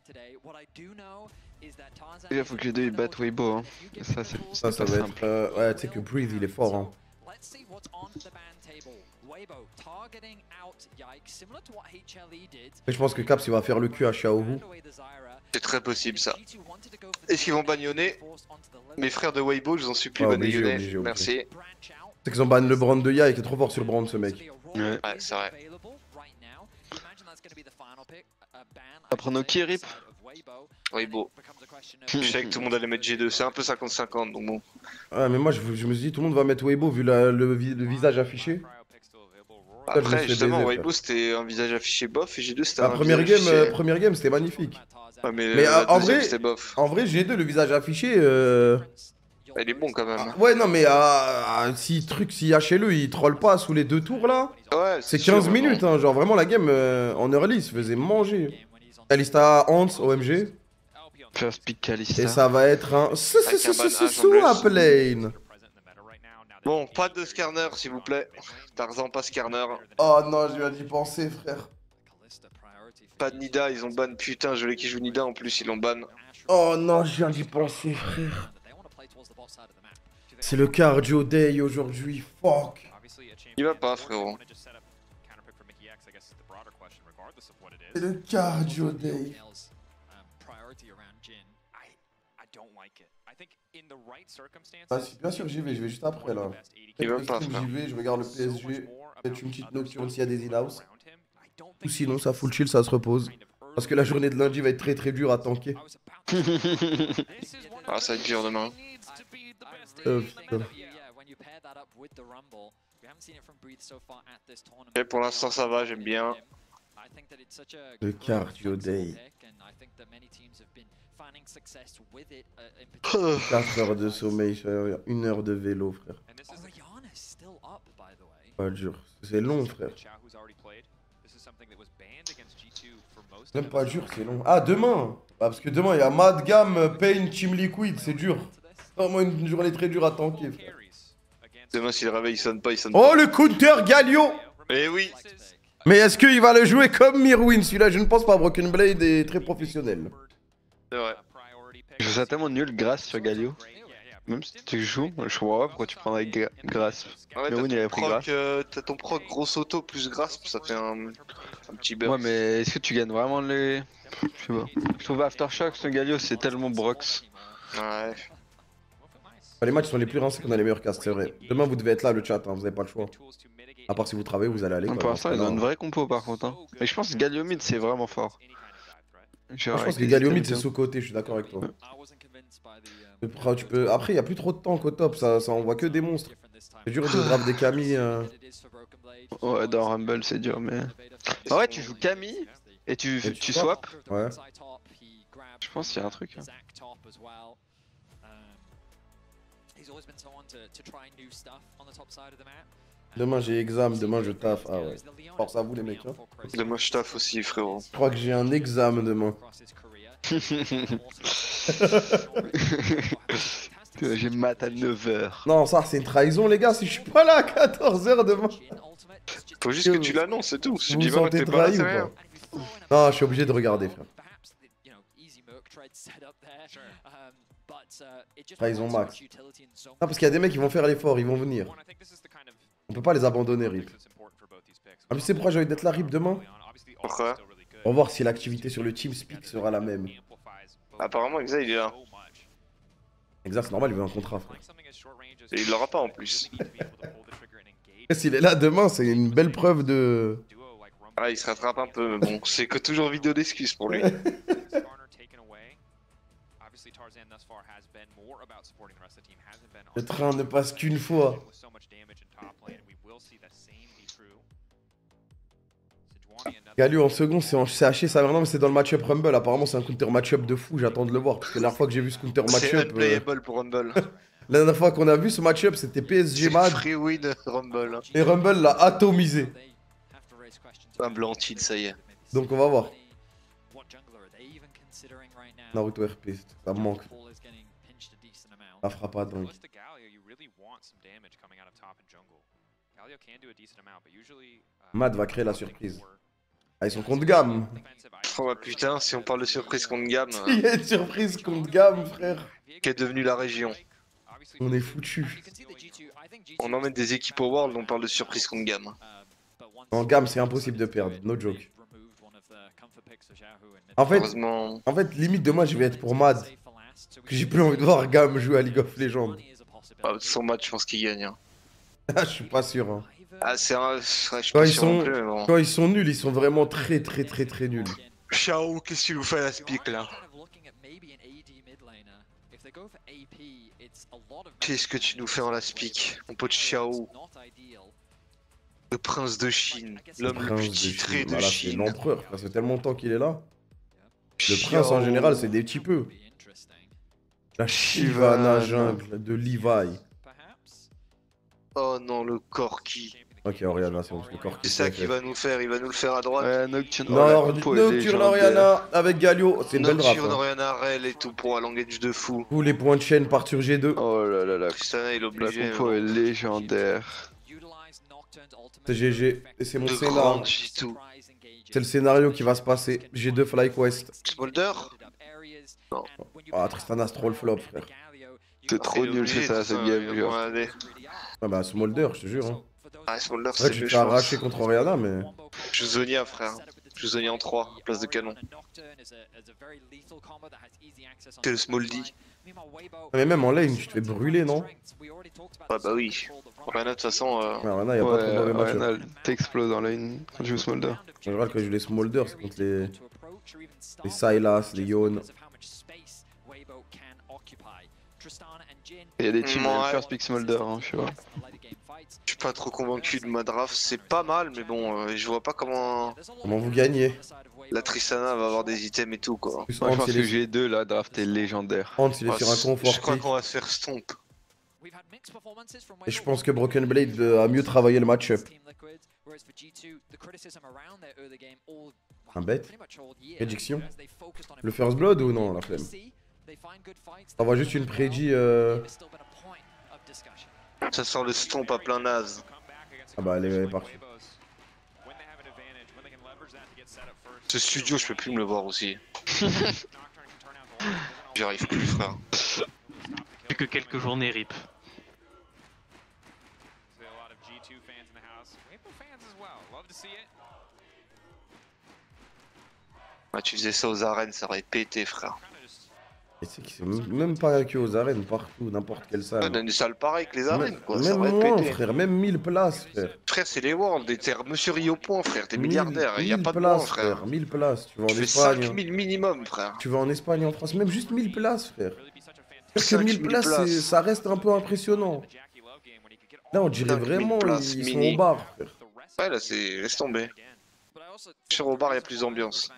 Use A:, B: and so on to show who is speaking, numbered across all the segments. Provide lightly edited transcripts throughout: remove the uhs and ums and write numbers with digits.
A: Il faut que les deux ils battent Weibo. Hein.
B: Ça va être. Ouais, tu sais que Breathe il est fort. Hein. Et je pense que Caps il va faire le cul à Xiaohu.
C: C'est très possible ça. Est-ce qu'ils vont bagnonner? Mes frères de Weibo, je vous en supplie,
B: Ouais,
C: bagnonner. Merci.
B: C'est qu'ils ont ban le brand de Ya, il est trop fort sur le brand ce mec.
A: Ouais,
C: c'est vrai.
A: après nos qui rip.
C: Weibo. Je savais que tout le monde allait mettre G2, c'est un peu 50-50 donc bon.
B: Ouais, mais moi je me suis dit tout le monde va mettre Weibo vu le visage affiché.
C: Après, justement, Weibo c'était un visage affiché bof et G2 c'était un
B: première
C: visage
B: game,
C: affiché...
B: première game c'était magnifique.
C: Ouais,
B: mais
C: en vrai, c'était bof.
B: En vrai, G2, le visage affiché.
C: Il est bon quand même.
B: Ouais, non, mais si HLE il troll pas sous les 2 tours là,
C: ouais,
B: c'est 15 minutes. Hein, genre vraiment la game en early se faisait manger. Kalista, Hans, OMG.
A: First pick Kalista.
B: Et ça va être un swap lane.
C: Bon, pas de scanner s'il vous plaît. Tarzan, pas scanner.
B: Oh non, je viens d'y penser, frère.
C: Pas de Nida, ils ont ban. Putain, je l'ai qui joue Nida en plus, ils l'ont ban.
B: Oh non, je viens d'y penser, frère. C'est le cardio day aujourd'hui, fuck.
C: Il va pas, frérot.
B: C'est le cardio day. Ah, si, bien sûr, j'y vais juste après là.
C: Il va pas, frère.
B: J'y vais, je regarde le PSG, peut-être une petite nocturne s'il y a des in-house. Ou sinon, ça full chill, ça se repose. Parce que la journée de lundi va être très dure à tanker.
C: Ah, ça va être dur demain.
B: Putain.
C: Et pour l'instant, ça va, j'aime bien.
B: Le cardio day. 4 heures de sommeil, 1 heure de vélo, frère. Pas dur. C'est long, frère. Même pas dur, c'est long. Ah, demain! Ah, parce que demain, il y a Madgam, Pain, Team Liquid, c'est dur. Vraiment une journée très dure à tanker, frère.
C: Demain, si le réveil sonne pas, il sonne
B: pas.
C: Oh,
B: le counter Galio!
C: Eh oui!
B: Mais est-ce qu'il va le jouer comme Mirwin? Celui-là, je ne pense pas. Broken Blade est très professionnel.
C: C'est vrai.
A: Je trouve ça tellement nul grâce sur Galio. Même si tu joues, je comprends pas pourquoi tu prendrais grâce.
C: Ouais, t'as ton proc gros auto plus grasp, ça fait un petit burst.
A: Ouais, mais est-ce que tu gagnes vraiment les. Je sais pas. Je trouve Aftershock, ce Galio, c'est tellement Brox.
C: Ouais.
B: Les matchs sont les plus rincés qu'on a les meilleurs castes, c'est vrai. Demain, vous devez être là, le chat, hein, vous avez pas le choix. À part si vous travaillez, vous allez aller.
A: Pour l'instant, ils ont une vraie compo par contre. Hein. Mais je pense que Galio mid, c'est vraiment fort.
B: Je pense que Galio mid, c'est sous-côté, je suis d'accord avec toi. Après, il y a plus trop de temps qu'au top, ça on voit que des monstres. C'est dur de draft des Camille.
A: Ouais, dans Rumble, c'est dur, mais. En vrai, tu joues Camille et tu swap.
B: Ouais.
A: Je pense qu'il y a un truc. Hein.
B: Demain j'ai examen, demain je taffe. Ah ouais. Force à vous les mecs. Hein.
C: Demain je taffe aussi frérot.
B: Je crois que j'ai un examen demain.
A: J'ai mat à 9h.
B: Non, ça c'est une trahison les gars, si je suis pas là à 14h demain.
C: Faut juste que tu l'annonces, c'est tout. Si
B: vous
C: tu dis
B: vous sentez trahi ou pas? Non, je suis obligé de regarder frère. Trahison max. Non, parce qu'il y a des mecs qui vont faire l'effort, ils vont venir. On peut pas les abandonner, Rip. Ah, mais c'est pourquoi j'ai envie d'être là, Rip, demain?
C: Pourquoi?
B: On va voir si l'activité sur le TeamSpeak sera la même.
C: Apparemment, Exa il est là.
B: Exa, c'est normal, il veut un contrat, frère.
C: Et il l'aura pas en plus.
B: S'il est là demain, c'est une belle preuve de...
C: Ah, il se rattrape un peu, mais bon, c'est que toujours vidéo d'excuses pour lui. Le train ne passe qu'une fois. Galio en second, c'est haché ça maintenant, mais c'est dans le match-up Rumble. Apparemment, c'est un counter match-up de fou. J'attends de le voir. Parce que la dernière fois que j'ai vu ce counter match-up. C'est unplayable pour Rumble.
B: La dernière fois qu'on a vu ce match-up, c'était PSG Mad.
C: Free win Rumble.
B: Et Rumble l'a atomisé.
C: Un blanc tilt, ça y est.
B: Donc on va voir. Naruto RP, ça me manque. Ça fera pas dingue. Mad va créer la surprise. Ah, ils sont contre gamme.
D: Oh bah putain, si on parle de surprise contre gamme,
B: Il y a une surprise contre gamme, frère.
D: qui est devenue la région.
B: On est foutu.
D: On emmène des équipes au World, on parle de surprise contre gamme.
B: En gamme, c'est impossible de perdre, no joke. En fait,
D: Heureusement.
B: limite demain, je vais être pour Mad. Que j'ai plus envie de voir gamme jouer à League of Legends.
D: Son match, je pense qu'il gagne. Hein.
B: Ah, je suis pas sûr. Hein.
D: Ah, c'est un. Ouais, je suis
B: Quand,
D: pas
B: ils
D: sûr
B: sont...
D: non plus, mais bon.
B: Quand ils sont nuls, ils sont vraiment très nuls.
D: Ciao, qu'est-ce que tu nous fais à la speak là? Qu'est-ce que tu nous fais en la speak, mon pote Xiao? Le prince de Chine, l'homme le plus titré de
B: voilà,
D: Chine.
B: C'est l'empereur, ça fait tellement de temps qu'il est là. Le prince en général, c'est des petits peu. La Shyvana jungle de Levi.
D: Oh non, le Corki.
B: Ok, Oriana, c'est bon, le Corki.
D: C'est ça qu'il va nous faire, il va nous le faire à droite.
A: Ouais, Nocturne
B: Nocturne Oriana avec Galio, c'est une belle draft.
D: Nocturne
B: Hein.
D: Oriana, Rel et tout pour un langage de fou.
B: Tous les points de chaîne partent sur G2.
A: Oh là là là.
D: Tristana, il est obligé.
A: La compo est légendaire.
B: C'est GG, et c'est mon
D: De
B: scénario.
D: grande G2.
B: C'est le scénario qui va se passer. G2 FlyQuest.
D: Smolder? Non.
B: Ah, Tristana, c'est trop le flop, frère.
A: T'es trop nul, c'est ça, cette game, genre.
B: Ah bah, Smolder, je te jure. Hein.
D: Ah, Smolder,
B: C'est vrai
D: c'est
B: que tu
D: mieux,
B: te
D: je
B: fais
D: pense.
B: arracher contre Oriana, mais.
D: Je joue Zonia, frère. Je joue Zonia en 3, place de canon. Que le Smoldy.
B: Mais même en lane, tu te fais brûler, non?
D: Ouais, bah oui. Oriana, de toute façon.
B: Ouais, Oriana, y'a pas trop de mauvais match.
A: Oriana, t'exploses en lane quand tu joues Smolder.
B: En général, quand je joue les Smolder, c'est contre les Sylas, les Yon.
A: Il y a des teams
D: Ouais.
A: first pick Smolder, hein, je vois.
D: Je suis pas trop convaincu de ma draft. C'est pas mal, mais bon, je vois pas comment
B: Comment vous gagnez?
D: la Tristana va avoir des items et tout, quoi.
B: Plus
A: Moi, je
B: Hans,
A: pense
B: il
A: que
B: est...
A: G2, la draft est légendaire.
B: Hans, il est
D: Ouais,
B: sur un confort.
D: je crois qu'on va se faire stomp.
B: Et je pense que Broken Blade a mieux travaillé le match-up. Un bête? Prédiction? Le first blood ou non, la flemme? On voit juste une prédit.
D: Ça sent le stomp à plein naze.
B: Ah bah elle est partie.
D: Ce studio, je peux plus me le voir aussi. J'y arrive plus, frère.
E: Plus que quelques journées RIP.
D: Ah, tu faisais ça aux arènes, ça aurait pété, frère.
B: Et c'est que c'est même pas que aux arènes, partout, n'importe quelle
D: Ouais,
B: salle.
D: dans des salles pareilles que les arènes, quoi. Ça
B: Même
D: aurait
B: moins,
D: pété.
B: frère, même 1000 places, frère.
D: Frère, c'est les Worlds, et t'es Monsieur Rio Point, frère. T'es
B: 1000
D: milliardaire, y a
B: 1000
D: pas de moins,
B: places,
D: frère.
B: 1000 places. Tu vas en
D: Tu fais
B: Espagne.
D: 5000 minimum, frère.
B: Tu vas en Espagne, en France, même juste 1000 places, frère. Parce que
D: 5000
B: 1000 places, ça reste un peu impressionnant. Là, on dirait
D: 5000
B: vraiment
D: places
B: ils sont
D: mini.
B: au bar, frère.
D: Ouais, là, c'est. Laisse tomber. Sur au bar, y a plus d'ambiance.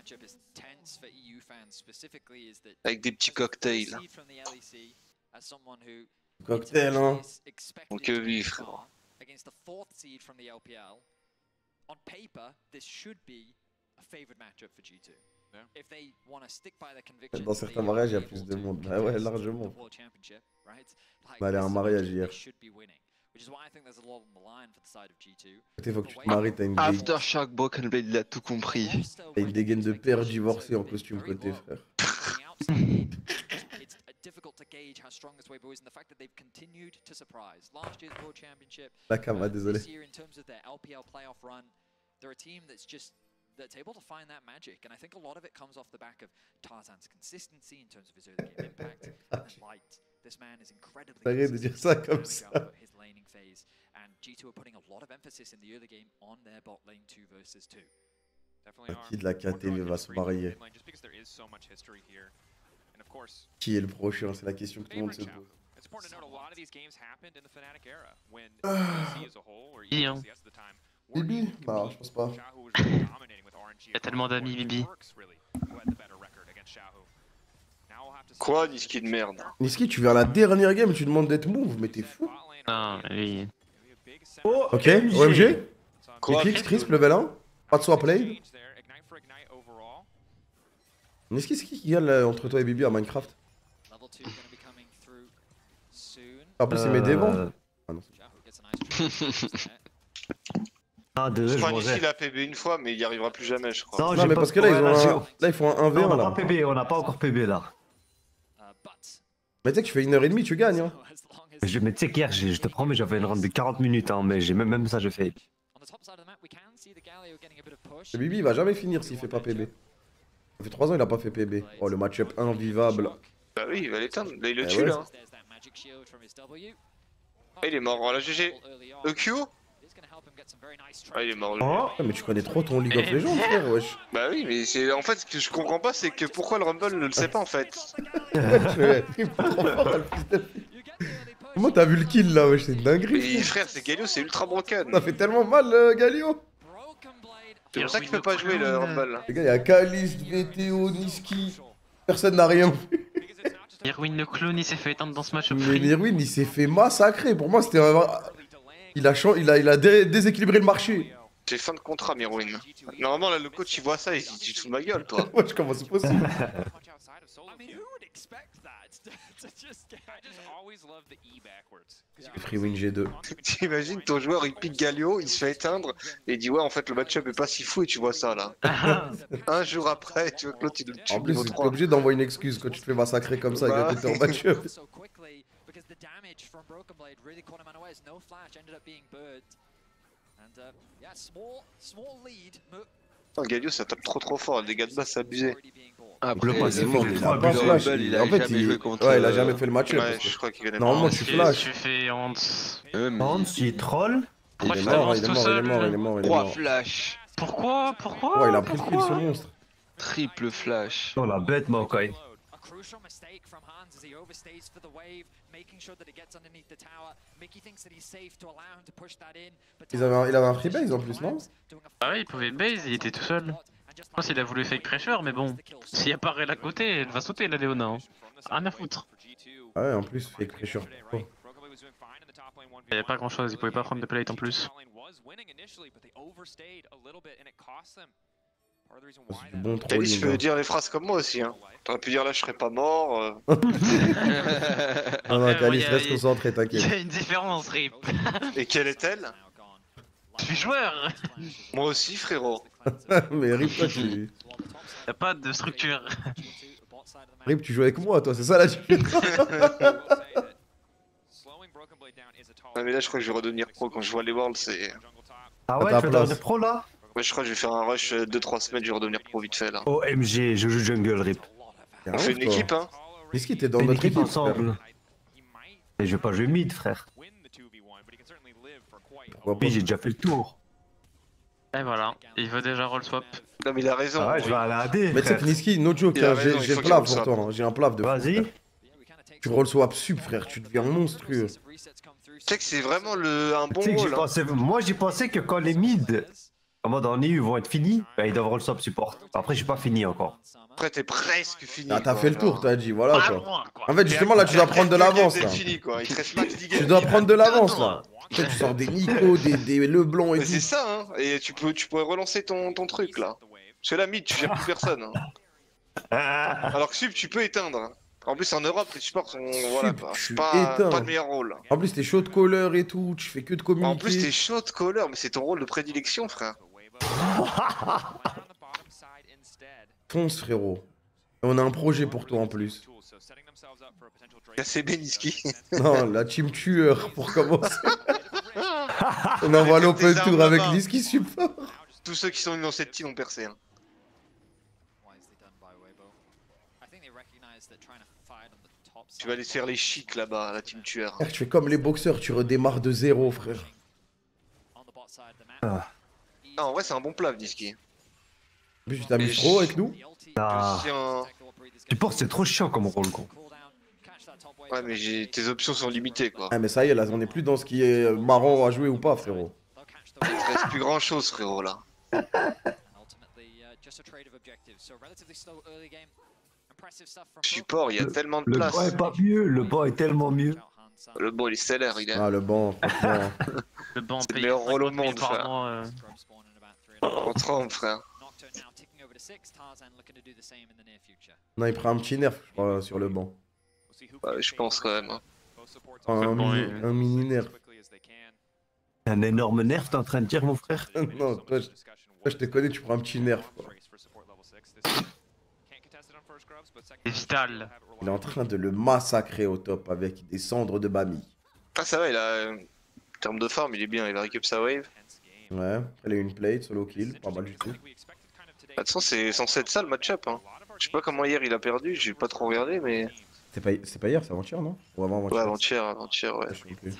D: Avec des petits cocktails.
B: Cocktail, hein.
D: Donc, oui, frère.
B: Dans certains mariages, il y a plus de monde. Bah ouais, largement. On allait à un mariage hier. Il faut que tu te maries, t'as une,
A: Aftershock, Broken Blade, il a tout compris.
B: t'as une dégaine de père divorcé en costume côté, frère. La Kama, désolé.
F: That's able to find that magic, and I think a lot of it comes off the back of Tarzan's consistency in terms of his early game impact and light. This man is incredibly
B: Arrête de dire ça comme ça.
F: throughout his laning phase, and G2 are putting a lot of emphasis in the early game on their bot lane 2 versus 2.
B: Qui de la KTV va se marier? Qui est le prochain? C'est la question que tout le monde se pose.
E: Bibi, hein.
B: Bibi? Bah, je pense pas.
E: Il y a tellement d'amis Bibi.
D: Quoi, Niski de merde?
B: Niski, tu viens à la dernière game et tu demandes d'être move, mais t'es fou.
E: Non, mais oui.
B: Ok, OMG?
D: Quoi?
B: Eclipse, Crisp, level 1. Pas de swap lane. Niski, c'est qui gagne entre toi et Bibi à Minecraft? En plus, c'est mes démons. Ah non.
G: Ah,
D: Je
G: désolé, je
D: crois
G: mangeais.
D: qu'ici il a PB une fois, mais il y arrivera plus jamais, je crois.
G: Non,
B: Non,
G: j'ai
B: mais
G: pas-
B: parce que là,
G: ouais,
B: ils font un 1v1
G: on n'a
B: là.
G: pas PB, on n'a pas encore PB là.
B: Mais tu sais que tu fais 1h30, tu gagnes. Hein.
G: Mais tu sais qu'hier, je te promets, j'avais une run de 40 minutes, hein, mais j'ai même ça, je fais.
B: Le Bibi, il va jamais finir s'il fait pas PB. Ça fait 3 ans, il a pas fait PB. Oh, le match-up invivable.
D: Bah oui, il va l'éteindre. Là, il le
B: Eh
D: tue
B: ouais.
D: là. Ah, il est mort. Voilà, GG. EQ. Ah, il est mort.
G: Oh,
B: Ah, mais tu connais trop ton League of Legends, frère, wesh.
D: Bah oui, mais c'est en fait ce que je comprends pas, c'est que pourquoi le Rumble ne le sait pas en fait.
B: Comment t'as vu le kill là, wesh, c'est une dinguerie.
D: Et frère, c'est Galio, c'est ultra broken.
B: Ça fait tellement mal, Galio.
D: C'est pour ça qu'il peut pas jouer le Rumble.
B: Les gars, y'a Kalist, VTO, Niski. Personne n'a rien fait.
E: Irwin le clone, il s'est fait éteindre dans ce match.
B: Mais Nirwin, il s'est fait massacrer. Pour moi, c'était un. Il a déséquilibré le marché.
D: J'ai fin de contrat, Mirwin. Normalement, là, le coach il voit ça, il se dit tu te fous de ma gueule, toi.
B: Wesh, comment c'est possible? Free win G2.
D: T'imagines ton joueur il pique Galio, il se fait éteindre et il dit ouais en fait le match-up est pas si fou et tu vois ça là. Un jour après, tu vois que l'autre il le tue
B: En plus,
D: niveau
B: t'es
D: 3.
B: obligé d'envoyer une excuse quand tu te fais massacrer comme ça
D: Bah.
B: avec un counter match-up.
D: Putain, Galio ça tape trop fort, les dégâts de base c'est abusé.
E: Après,
G: Le pass,
B: il
G: il
B: a
G: trop
B: pas
G: abusé.
B: flash.
A: Il a
B: En fait,
A: jamais joué contre.
B: ouais, il a jamais fait le match-up.
D: Ouais, je crois qu'il connaît
B: Normalement,
D: pas.
B: tu flash.
E: Tu fais Hans.
G: Hans, il troll.
B: Il est
E: Pourquoi
B: mort,
E: tu
B: il est
E: t'avances
B: mort,
E: tout
B: il est
E: seul
B: mort, il est mort, il est
A: 3
B: mort.
A: flash.
E: Pourquoi Pourquoi
B: Ouais, il a pris le kill ce
E: Pourquoi
B: monstre.
A: Triple flash.
G: Oh la bête, Maokai.
B: Il avait un freebase en plus, non?
E: Ah ouais, il pouvait base, il était tout seul. Je pense qu'il a voulu fake pressure, mais bon. S'il apparaît à côté, elle va sauter la Léona. Hein. Rien à foutre.
B: Ah ouais, en plus, fake pressure. Oh.
E: Il y a pas grand chose, il pouvait pas prendre de plate en plus.
B: C'est du bon
D: Talis
B: trolling.
D: peut
B: hein.
D: dire les phrases comme moi aussi hein. T'aurais pu dire là je serais pas mort.
B: Non, non,
E: Après,
B: Calis,
E: il y a-
B: reste concentré,
E: Il y
B: t'inquiète.
E: a une différence, Rip.
D: Et quelle est-elle?
E: Je suis joueur.
D: Moi aussi frérot.
B: Mais Rip, toi, tu...
E: Y'a pas de structure.
B: Rip, tu joues avec moi, toi, c'est ça la différence.
D: Ah mais là je crois que je vais redevenir pro quand je vois les Worlds c'est...
G: Ah
B: À
G: ouais,
B: ta
G: tu veux
B: place.
G: devenir pro là?
D: Ouais je crois que je vais faire un rush 2-3 semaines, je vais redevenir pro vite fait là.
G: OMG, je joue jungle, Rip.
B: T'es un
D: On fait
B: ouf,
D: une
B: toi.
D: équipe hein.
B: Qu'est-ce qui était dans
G: Une
B: notre
G: équipe
B: équipe, frère?
G: ensemble. Et je vais pas jouer mid, frère.
B: Pourquoi pas?
G: Oui, j'ai déjà fait le tour.
E: Et voilà, il veut déjà roll swap.
D: Non mais il a raison.
G: Ah ouais, je vais aller à AD.
B: Mais tu sais
G: frère.
B: que Niski, no joke,
D: Il a
B: hein,
D: raison, il
B: j'ai
D: faut
B: le
D: qu'il
B: plaf
D: roule
B: pour
D: ça.
B: toi, hein, j'ai un plaf de fou,
G: Vas-y.
B: frère. Tu roll swap sup, frère, tu deviens monstrueux.
D: Tu sais que c'est vraiment un bon
G: Tu sais que
D: rôle hein.
G: moi j'ai pensé que quand les mid, en mode en EU vont être finis, bah, ils doivent roll swap support. Après, j'ai pas fini encore.
D: Après t'es presque fini.
B: Ah, t'as
D: quoi,
B: fait le tour,
D: genre.
B: t'as dit, voilà
E: Pas
B: quoi.
E: loin, quoi.
B: En fait, justement, là, tu dois prendre de l'avance, là.
D: C'est fini quoi, il te reste max 10 games.
B: Tu dois prendre de l'avance, là. Tu sais, tu sors des Nico, des Leblanc et
D: Mais c'est
B: tout.
D: ça hein, et tu pourrais relancer ton truc là. Parce que là mid tu gères plus personne hein. Alors que sub tu peux éteindre. Hein. En plus en Europe les supports sont voilà quoi.
B: tu
D: C'est pas
B: éteins.
D: le meilleur rôle.
B: En plus, t'es chaud de caller et tout, tu fais que de
D: En plus t'es
B: communiquer.
D: chaud de caller mais c'est ton rôle de prédilection frère.
B: Fonce, frérot. Et on a un projet pour toi en plus.
D: KCB Niski.
B: Non, la team tueur pour commencer. On envoie l'open
D: Tes
B: tour
D: armes
B: avec
D: là-bas.
B: Niski support.
D: Tous ceux qui sont venus dans cette team ont percé hein. Tu vas aller faire les chics là-bas, la team tueur.
B: Frère, tu fais comme les boxeurs, tu redémarres de zéro, frère.
D: Non, en vrai, c'est un bon plat, Niski.
B: En plus, tu t'amuses trop avec nous.
G: Ah.
D: Tiens.
G: Support, c'est trop chiant comme rôle, con.
D: Ouais, mais tes options sont limitées, quoi.
B: Ah, mais ça y est, là, on est plus dans ce qui est marrant à jouer ou pas, frérot.
D: Il te reste plus grand-chose, frérot, là. Support, il y a tellement de
G: Le
D: place.
G: banc est pas mieux, le banc est tellement mieux.
D: Le bon, il est stellaire, il est.
B: Ah, le banc, franchement.
E: Le banc
D: C'est le
E: paye
D: meilleur rôle au
E: 50 000
D: monde,
E: par
D: frère.
E: mois,
D: On tremble, frère.
B: Non, il prend un petit nerf, je crois, sur le banc.
D: Ouais, je pense quand même. Hein.
B: Enfin,
E: Le banc est-
B: un mini nerf.
G: Un énorme nerf, t'es en train de dire, mon frère?
C: Non, toi, je te connais, tu prends un petit nerf, quoi.
E: C'est vital.
C: Il est en train de le massacrer au top avec des cendres de Bami.
D: Ah, ça va, il a. En termes de farm, il est bien, il a récup sa wave.
C: Ouais, elle a une plate, solo kill, pas mal du tout.
D: Bah, de toute façon, c'est censé être ça le match-up. Hein. Je sais pas comment hier il a perdu, j'ai pas trop regardé, mais.
C: C'est pas hier, c'est avant-hier, non? Ou avant-avant?
D: Ouais, avant-hier, ouais.
C: Je sais plus.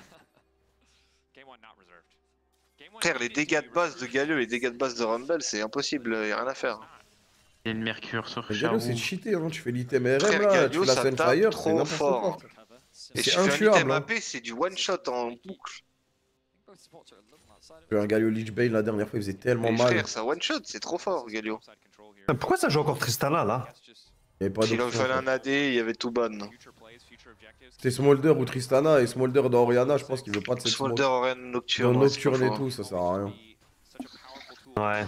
D: Frère, les dégâts de base de Galio et les dégâts de base de Rumble, c'est impossible, y'a rien à faire.
E: Il y a une mercure sur
C: Mais Galio, c'est
E: Chao.
C: cheaté, hein. Tu fais l'item RM
D: Frère,
C: là,
D: Galio,
C: tu fais la
D: ça
C: Sunfire,
D: tape
C: c'est
D: trop
C: n'importe
D: fort.
C: quoi.
D: Et
C: C'est
D: si tu fais un
C: intuable,
D: item
C: hein.
D: AP, c'est du one shot en boucle.
C: Un Galio Lich Bane la dernière fois, il faisait tellement
D: Mais
C: mal.
D: frère, ça one shot, c'est trop fort, Galio.
G: Pourquoi ça joue encore Tristana là?
C: Il y avait pas
D: S'il en
C: d'option,
D: fallait
C: quoi.
D: un AD, il y avait tout ban.
C: C'était Smolder ou Tristana, et Smolder dans Oriana, je pense qu'il veut pas de cette
D: Smolder,
C: smoke.
D: Orion,
C: Dans
D: Nocturne. ouais, c'est
C: Nocturne
D: pas
C: et
D: faux.
C: tout, ça sert à rien.
G: Ouais.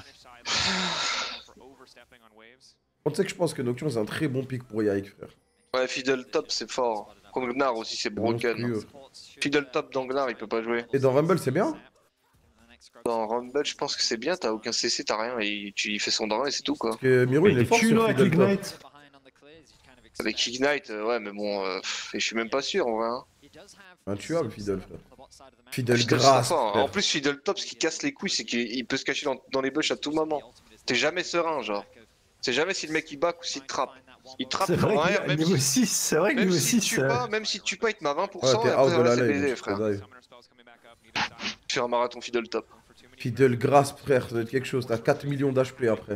C: On sait que je pense que Nocturne c'est un très bon pick pour Yike, frère.
D: Ouais, Fiddle Top, c'est fort. Contre Gnar aussi, c'est broken.
C: Monstrueux.
D: Fiddle Top dans Gnar, il peut pas jouer.
C: Et dans Rumble, c'est bien?
D: Dans Rumble, je pense que c'est bien, t'as aucun CC, t'as rien, et il fait son drain et c'est tout quoi.
C: Parce que Miro,
G: Mais
C: il
G: il
C: est
G: est
C: fort
G: cul
C: sur
G: là avec
C: Fiddle Top.
G: l'Ignite.
D: Avec Ignite, ouais, mais bon, et je suis même pas sûr en vrai. Hein.
C: Intuable, Fiddle, frère. Fiddle
D: Fiddle,
C: grasse,
D: c'est fort.
C: frère.
D: En plus, Fiddle Top, ce qui casse les couilles, c'est qu'il peut se cacher dans les bush à tout moment. T'es jamais serein, genre. C'est jamais si le mec il back ou s'il te trappe. Il trappe
G: C'est vrai
D: en
G: que
D: air, même
G: niveau
D: si,
G: 6, c'est vrai que
D: même
G: niveau
D: si
G: 6.
D: tu tues pas, il te met à 20%,
C: Ouais,
D: et
C: t'es
D: après,
C: out de
D: ouais,
C: la
D: c'est
C: lane,
D: baisé,
C: je te
D: frère.
C: dive.
D: Faire un marathon Fiddle Top.
C: Fiddle grasse, frère, ça doit être quelque chose. T'as 4 millions d'HP après.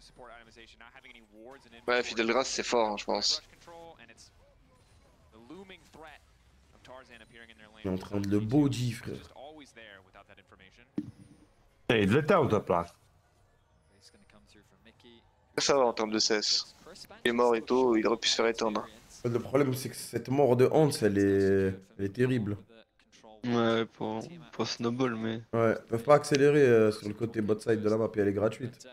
D: Ouais, Fiddle Grass, c'est fort, hein, je pense.
C: Il est en train de le body, frère.
G: Il devait être out là.
D: Ça va en termes de CS. Il est mort et tout, il aurait pu se faire éteindre.
C: Le problème, c'est que cette mort de Hans, elle est terrible.
A: Ouais, pour Snowball, mais.
C: Ouais, ils peuvent pas accélérer sur le côté bot side de la map et elle est gratuite.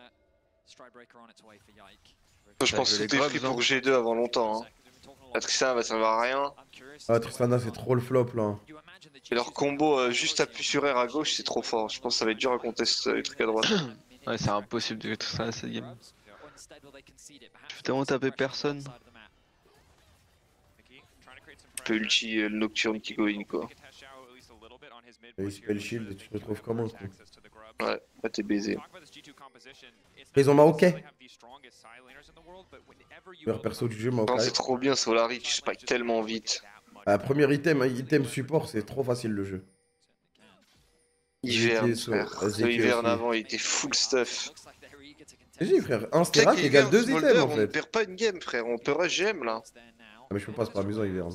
D: Je pense que tout est pris pour G2 avant longtemps. Hein. La Tristana va servir à rien.
C: Ah, Tristana, c'est trop le flop là.
D: Et leur combo juste appui sur R à gauche, c'est trop fort. Je pense que ça va être dur à contester les trucs à droite.
A: Ouais, c'est impossible de tout ça cette game. Je peux tellement taper personne.
D: Un peu ulti le Nocturne qui go in quoi.
C: Et il spell shield et tu te retrouves comment quoi.
D: Ouais, là t'es baisé.
C: Ils ont Maokai. Meilleur perso du jeu,
D: Non,
C: Maokai.
D: c'est trop bien Solari, tu spike tellement vite.
C: Premier item support, c'est trop facile le jeu.
D: Hiverne,
C: Zeki,
D: frère.
C: Zeki
D: Le Hiverne
C: aussi.
D: avant, il était full stuff.
C: GG, frère, un
D: Tu sais
C: Sterak égale
D: qu'Hiverne,
C: 2
D: Smolder,
C: items en
D: on ne
C: fait.
D: perd pas une game, frère. On peut rush GM là.
C: Ah, mais je peux pas, c'est pas amusant, Hiverne.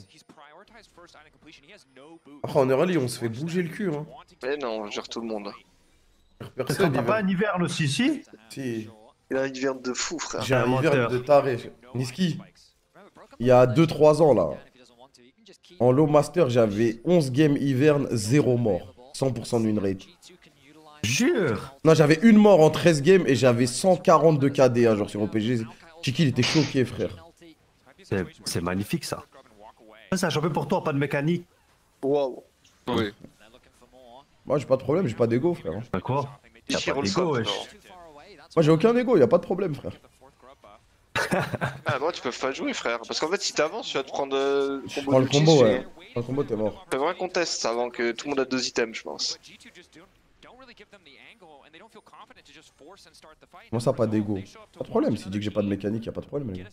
C: Après, en early, on se fait bouger le cul, hein.
D: Mais non, on gère tout le monde.
C: Personne,
G: T'as pas
C: Hiverne.
G: un hiverne aussi, si?
C: Si.
D: Il a un Hiverne de fou, frère.
C: J'ai un
G: Un
C: Hiverne
G: menteur.
C: de taré. Niski, il y a 2-3 ans là. En low master, j'avais 11 games Hiverne, 0 mort. 100% de win rate.
G: Jure.
C: Non, j'avais une mort en 13 games et j'avais 142 KD, hein, genre sur OPG. Chiki, il était choqué, frère.
G: C'est magnifique ça. C'est un champion pour toi, pas de mécanique.
D: Waouh.
A: Oui.
C: Moi, j'ai pas de problème, j'ai pas d'ego, frère.
G: Bah quoi?
D: Il
G: Y'a pas
D: roll
G: d'ego,
D: swap,
G: wesh.
D: genre.
C: Moi, j'ai aucun ego, y a pas de problème, frère.
D: Ah, moi, tu peux pas jouer, frère. Parce qu'en fait, si t'avances, tu vas te prendre
C: Je prends le combo, ouais. Prends le combo, t'es mort.
D: Fais vraiment qu'on teste avant que tout le monde a 2 items, je pense.
C: Moi, ça, pas d'ego. Pas de problème, s'il dit que j'ai pas de mécanique, y a pas de problème, les gars.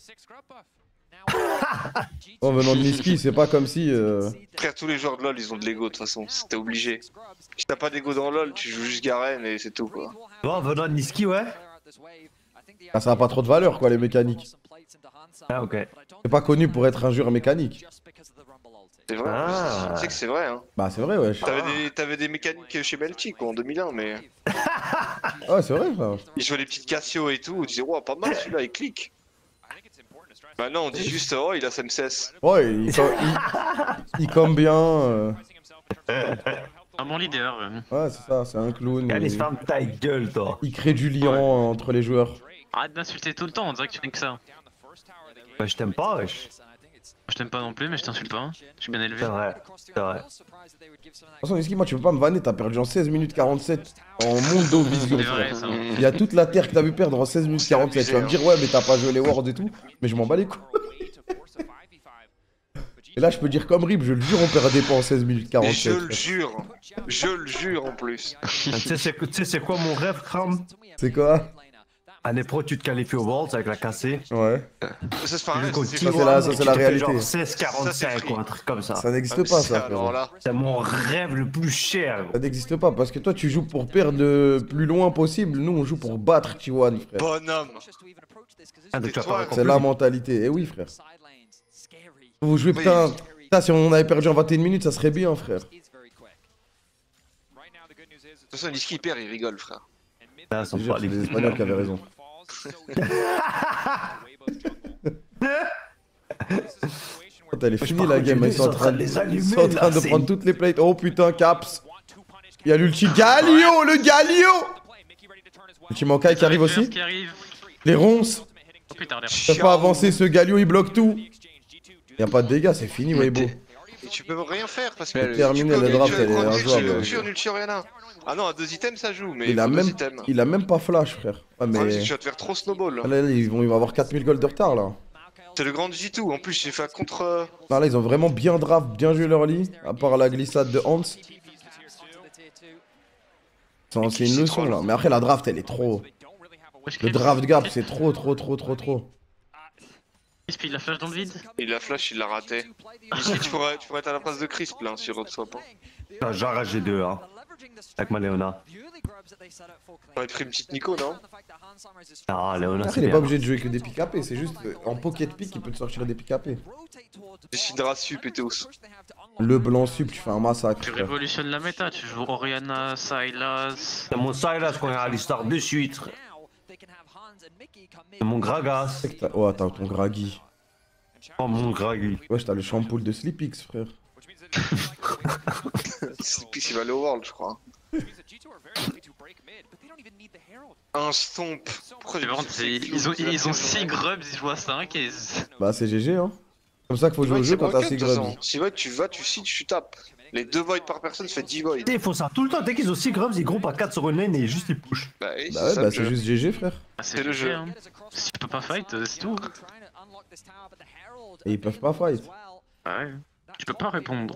C: En venant de Niski, c'est pas comme si.
D: Frère, tous les joueurs de LoL, ils ont de l'ego de toute façon. T'es obligé. Si t'as pas d'ego dans LoL, tu joues juste Garen et c'est tout, quoi.
G: Bon, venant de Niski, ouais.
C: Ah, ça a pas trop de valeur, quoi, les mécaniques.
G: Ah, ok.
C: C'est pas connu pour être un joueur mécanique.
D: C'est vrai,
G: Ah.
D: tu sais que c'est vrai, hein.
C: Bah, c'est vrai, wesh.
D: T'avais des mécaniques chez Melty, quoi, en 2001, mais.
C: Ouais, c'est vrai, ça.
D: Ils jouaient les petites Cassio et tout, on disait, wow, pas mal celui-là, il clique. Maintenant, on dit juste, oh, il a SMCS.
C: Ouais, il come bien.
E: Ah, mon leader.
C: Ouais, c'est ça, c'est un clown.
G: Allez, ferme ta gueule, toi.
C: Il crée du lien entre les joueurs.
E: Arrête d'insulter tout le temps, on dirait que tu n'es que ça.
G: Bah, je t'aime pas, wesh.
E: Je t'aime pas non plus, mais je t'insulte pas. Hein. Je suis bien élevé.
G: C'est vrai, c'est vrai.
B: De toute façon, Niski, moi, tu peux pas me vanner, t'as perdu en 16 minutes 47 en Mondo Vision.
E: C'est vrai, ça.
B: Il y a toute la terre que t'as vu perdre en 16 minutes 47. Tu vas me dire, ouais, mais t'as pas joué les Worlds et tout. Mais je m'en bats les couilles. Et là, je peux dire comme Rip, je le jure, on perdait pas en 16 minutes
D: Et
B: 47.
D: je le jure en plus.
G: Tu sais c'est quoi mon rêve, Kram?
B: C'est quoi?
G: Année pro, tu te qualifies au Worlds avec la cassée.
B: Ouais.
D: Ça c'est pas vrai,
B: c'est la réalité.
G: 16-45 ou un truc comme ça.
B: Ça n'existe pas, ça.
D: alors
B: frérot.
D: là.
G: C'est mon rêve le plus cher.
B: Ça n'existe pas, parce que toi, tu joues pour perdre le plus loin possible. Nous, on joue pour battre T1, frère.
D: Bonhomme.
G: Ah, donc tu vas
D: toi,
G: pas
B: C'est la mentalité. Eh oui, frère. Vous jouez, putain. Putain, si on avait perdu en 21 minutes, ça serait bien, frère.
D: De toute façon, Niski perd, il rigole, frère.
G: Ah,
B: Je te jure, c'est les Espagnols qui avaient raison. Elle est finie la game, ils sont en train de prendre toutes les plates. Oh putain, Caps. Il y a l'ulti Galio, le Galio. Ulti Mankai qui arrive aussi. Les ronces.
E: Oh putain, l'air.
B: Ça peut pas avancer, ce Galio il bloque tout. Y a pas de dégâts, c'est fini, Weibo.
D: Et tu peux rien faire parce que.
B: C'est terminé, le draft, elle est injouable.
D: Sur nul sur rien. Ah non, à 2 items ça joue, mais.
B: Il a même pas flash, frère. Ah, mais.
D: Tu vas te faire trop snowball.
B: Ah, là, ils vont avoir 4000 gold de retard là.
D: C'est le grand G2, en plus j'ai fait contre.
B: Non, là, ils ont vraiment bien draft, bien joué leur lit. À part la glissade de Hans. C'est une leçon là. Mais après, la draft, elle est trop. Le draft gap, c'est trop.
E: Crisp, il la flash dans le vide.
D: Il a flash, il l'a raté. Ici, tu pourrais être à la place de Crisp là sur Road Swap.
G: J'arrache G2 hein. Avec ma Léona.
D: T'aurais pris une petite Nico, non?
G: Ah, Léona,
B: Après,
G: c'est
B: il est
G: bien.
B: pas obligé de jouer que des pick AP, c'est juste en pocket pick, il peut te sortir des pick AP.
D: Décidera sup et Théos.
B: Le blanc sup, tu fais un massacre.
E: Tu
B: frère.
E: révolutionnes la méta, tu joues Oriana, Sylas.
G: C'est mon Sylas qu'on est à l'histoire de suite. C'est mon Gragas.
B: Oh, t'as ton Graggy.
G: Oh, mon Graggy.
B: Wesh, t'as le shampoo de Sleepix, frère.
D: Sleepix il va aller au World, je crois. Un stomp. Pourquoi
E: Par contre, ils ont 6 grubs, ils jouent à 5 et.
B: Bah, c'est GG, hein. Comme ça qu'il faut jouer au jeu quand t'as 6 grubs.
D: Si ouais, tu vas, tu sides, tu tapes. Les 2 voids par personne, ça fait 10 voids.
G: Ils font ça tout le temps. Dès qu'ils ont 6 grubs, ils groupent à 4 sur une lane et juste ils push.
D: Bah, oui,
B: Bah ouais, bah c'est juste GG, frère.
E: Ah,
D: C'est le jeu.
E: Hein. Si tu peux pas fight, c'est tout.
B: Et ils peuvent pas fight.
E: Ah ouais. Tu peux pas répondre.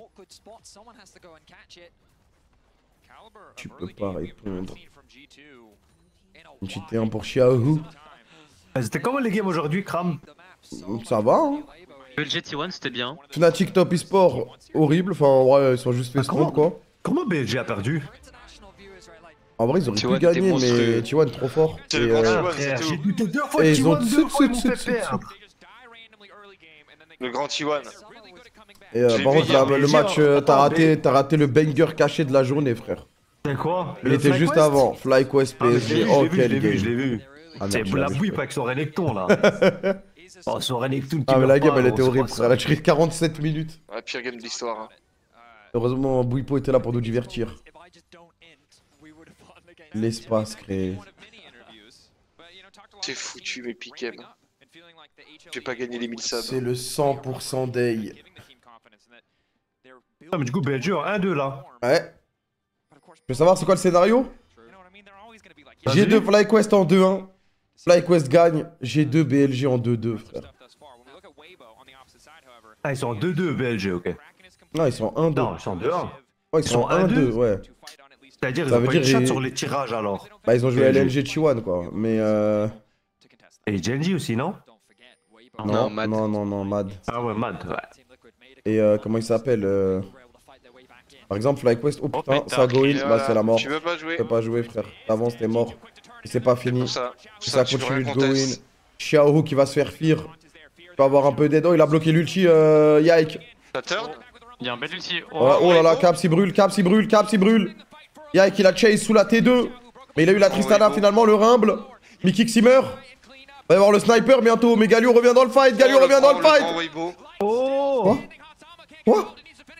B: Tu peux pas répondre. Une petite T1 pour Xiaohu.
G: C'était comment les games aujourd'hui, Kram?
B: Ça va, hein.
E: Le GT1 c'était bien.
B: Fnatic Top eSport, horrible. Enfin, ouais, ils sont juste fait strong, quoi.
G: Comment BLG a perdu?
B: En vrai, ils auraient pu
A: T1
B: gagner,
A: était
B: mais T1 trop fort.
D: C'est
B: Et,
D: le grand
B: euh,
D: T1, c'est
G: J'ai
D: tout.
G: buté 2 fois
B: Et ils ont
G: T1, 2 fois ils m'ont fait perdre.
D: Le grand T1.
B: et
D: J'ai
B: par
D: vu
B: contre,
D: hier,
B: le match, t'as raté le banger caché de la journée, frère.
G: C'est quoi?
B: Il était juste avant. FlyQuest PSG. Oh, quel
G: Je l'ai
B: game.
G: vu.
B: Ah,
G: C'est
B: merde, tu
G: la
B: l'as vu,
G: bouille
B: frère.
G: pas avec son Renekton là. Oh, son Renekton qui
B: Ah, mais la
G: meurt
B: game,
G: pas,
B: elle était
G: on se
B: horrible,
G: passe.
B: frère. Elle a tiré 47 minutes.
D: La pire game de l'histoire. Hein.
B: Heureusement, Bouipo était là pour nous divertir. L'espace créé.
D: C'est foutu, mes piquem. J'ai pas gagné les 1000 subs.
B: C'est le 100% day.
G: Ah, mais du coup, BLG en 1-2 là.
B: Ouais. Je peux savoir c'est quoi le scénario? G2 FlyQuest en 2-1. FlyQuest gagne. G2 BLG en 2-2, frère.
G: Ah, ils sont en 2-2 BLG, ok.
B: Non, ils sont en 1-2.
G: Non, ils sont en 2-1.
B: Ouais, ils sont en 1-2, ouais.
G: C'est-à-dire, ils
B: Ça
G: ont
B: veut
G: pas eu de
B: dire
G: chat
B: ils-
G: sur les tirages alors.
B: Bah, ils ont joué à
G: BLG.
B: LNG Chiwan, quoi. Mais
G: Et Genji aussi, non?
B: Non,
A: Mad.
B: non, Mad.
G: Ah ouais, Mad, ouais.
B: Et comment il s'appelle Par exemple, FlyQuest. Oh putain,
E: putain,
B: ça go in.
D: Et
B: Bah,
D: voilà,
B: c'est la mort.
D: Tu veux pas
B: Tu
D: jouer?
B: peux pas jouer, frère. T'avances, t'es mort. Et c'est pas fini.
D: Pour ça.
B: Ça
D: tu peux
B: continue de
D: rien
B: go in.
D: contester.
B: Xiaohu qui va se faire fear. Tu peux avoir un peu d'aide. Oh, il a bloqué l'ulti, Yike.
D: Ça turn?
E: Il y a un bel ulti.
B: Oh là là, Caps il brûle, Caps il brûle, Caps il brûle. Yike il a chase sous la T2. Mais il a eu la Tristana finalement, le rumble. Mickey il meurt. Va y avoir le sniper bientôt. Mais Galio revient dans le fight. Galio revient dans le fight.
G: Oh!
B: Quoi?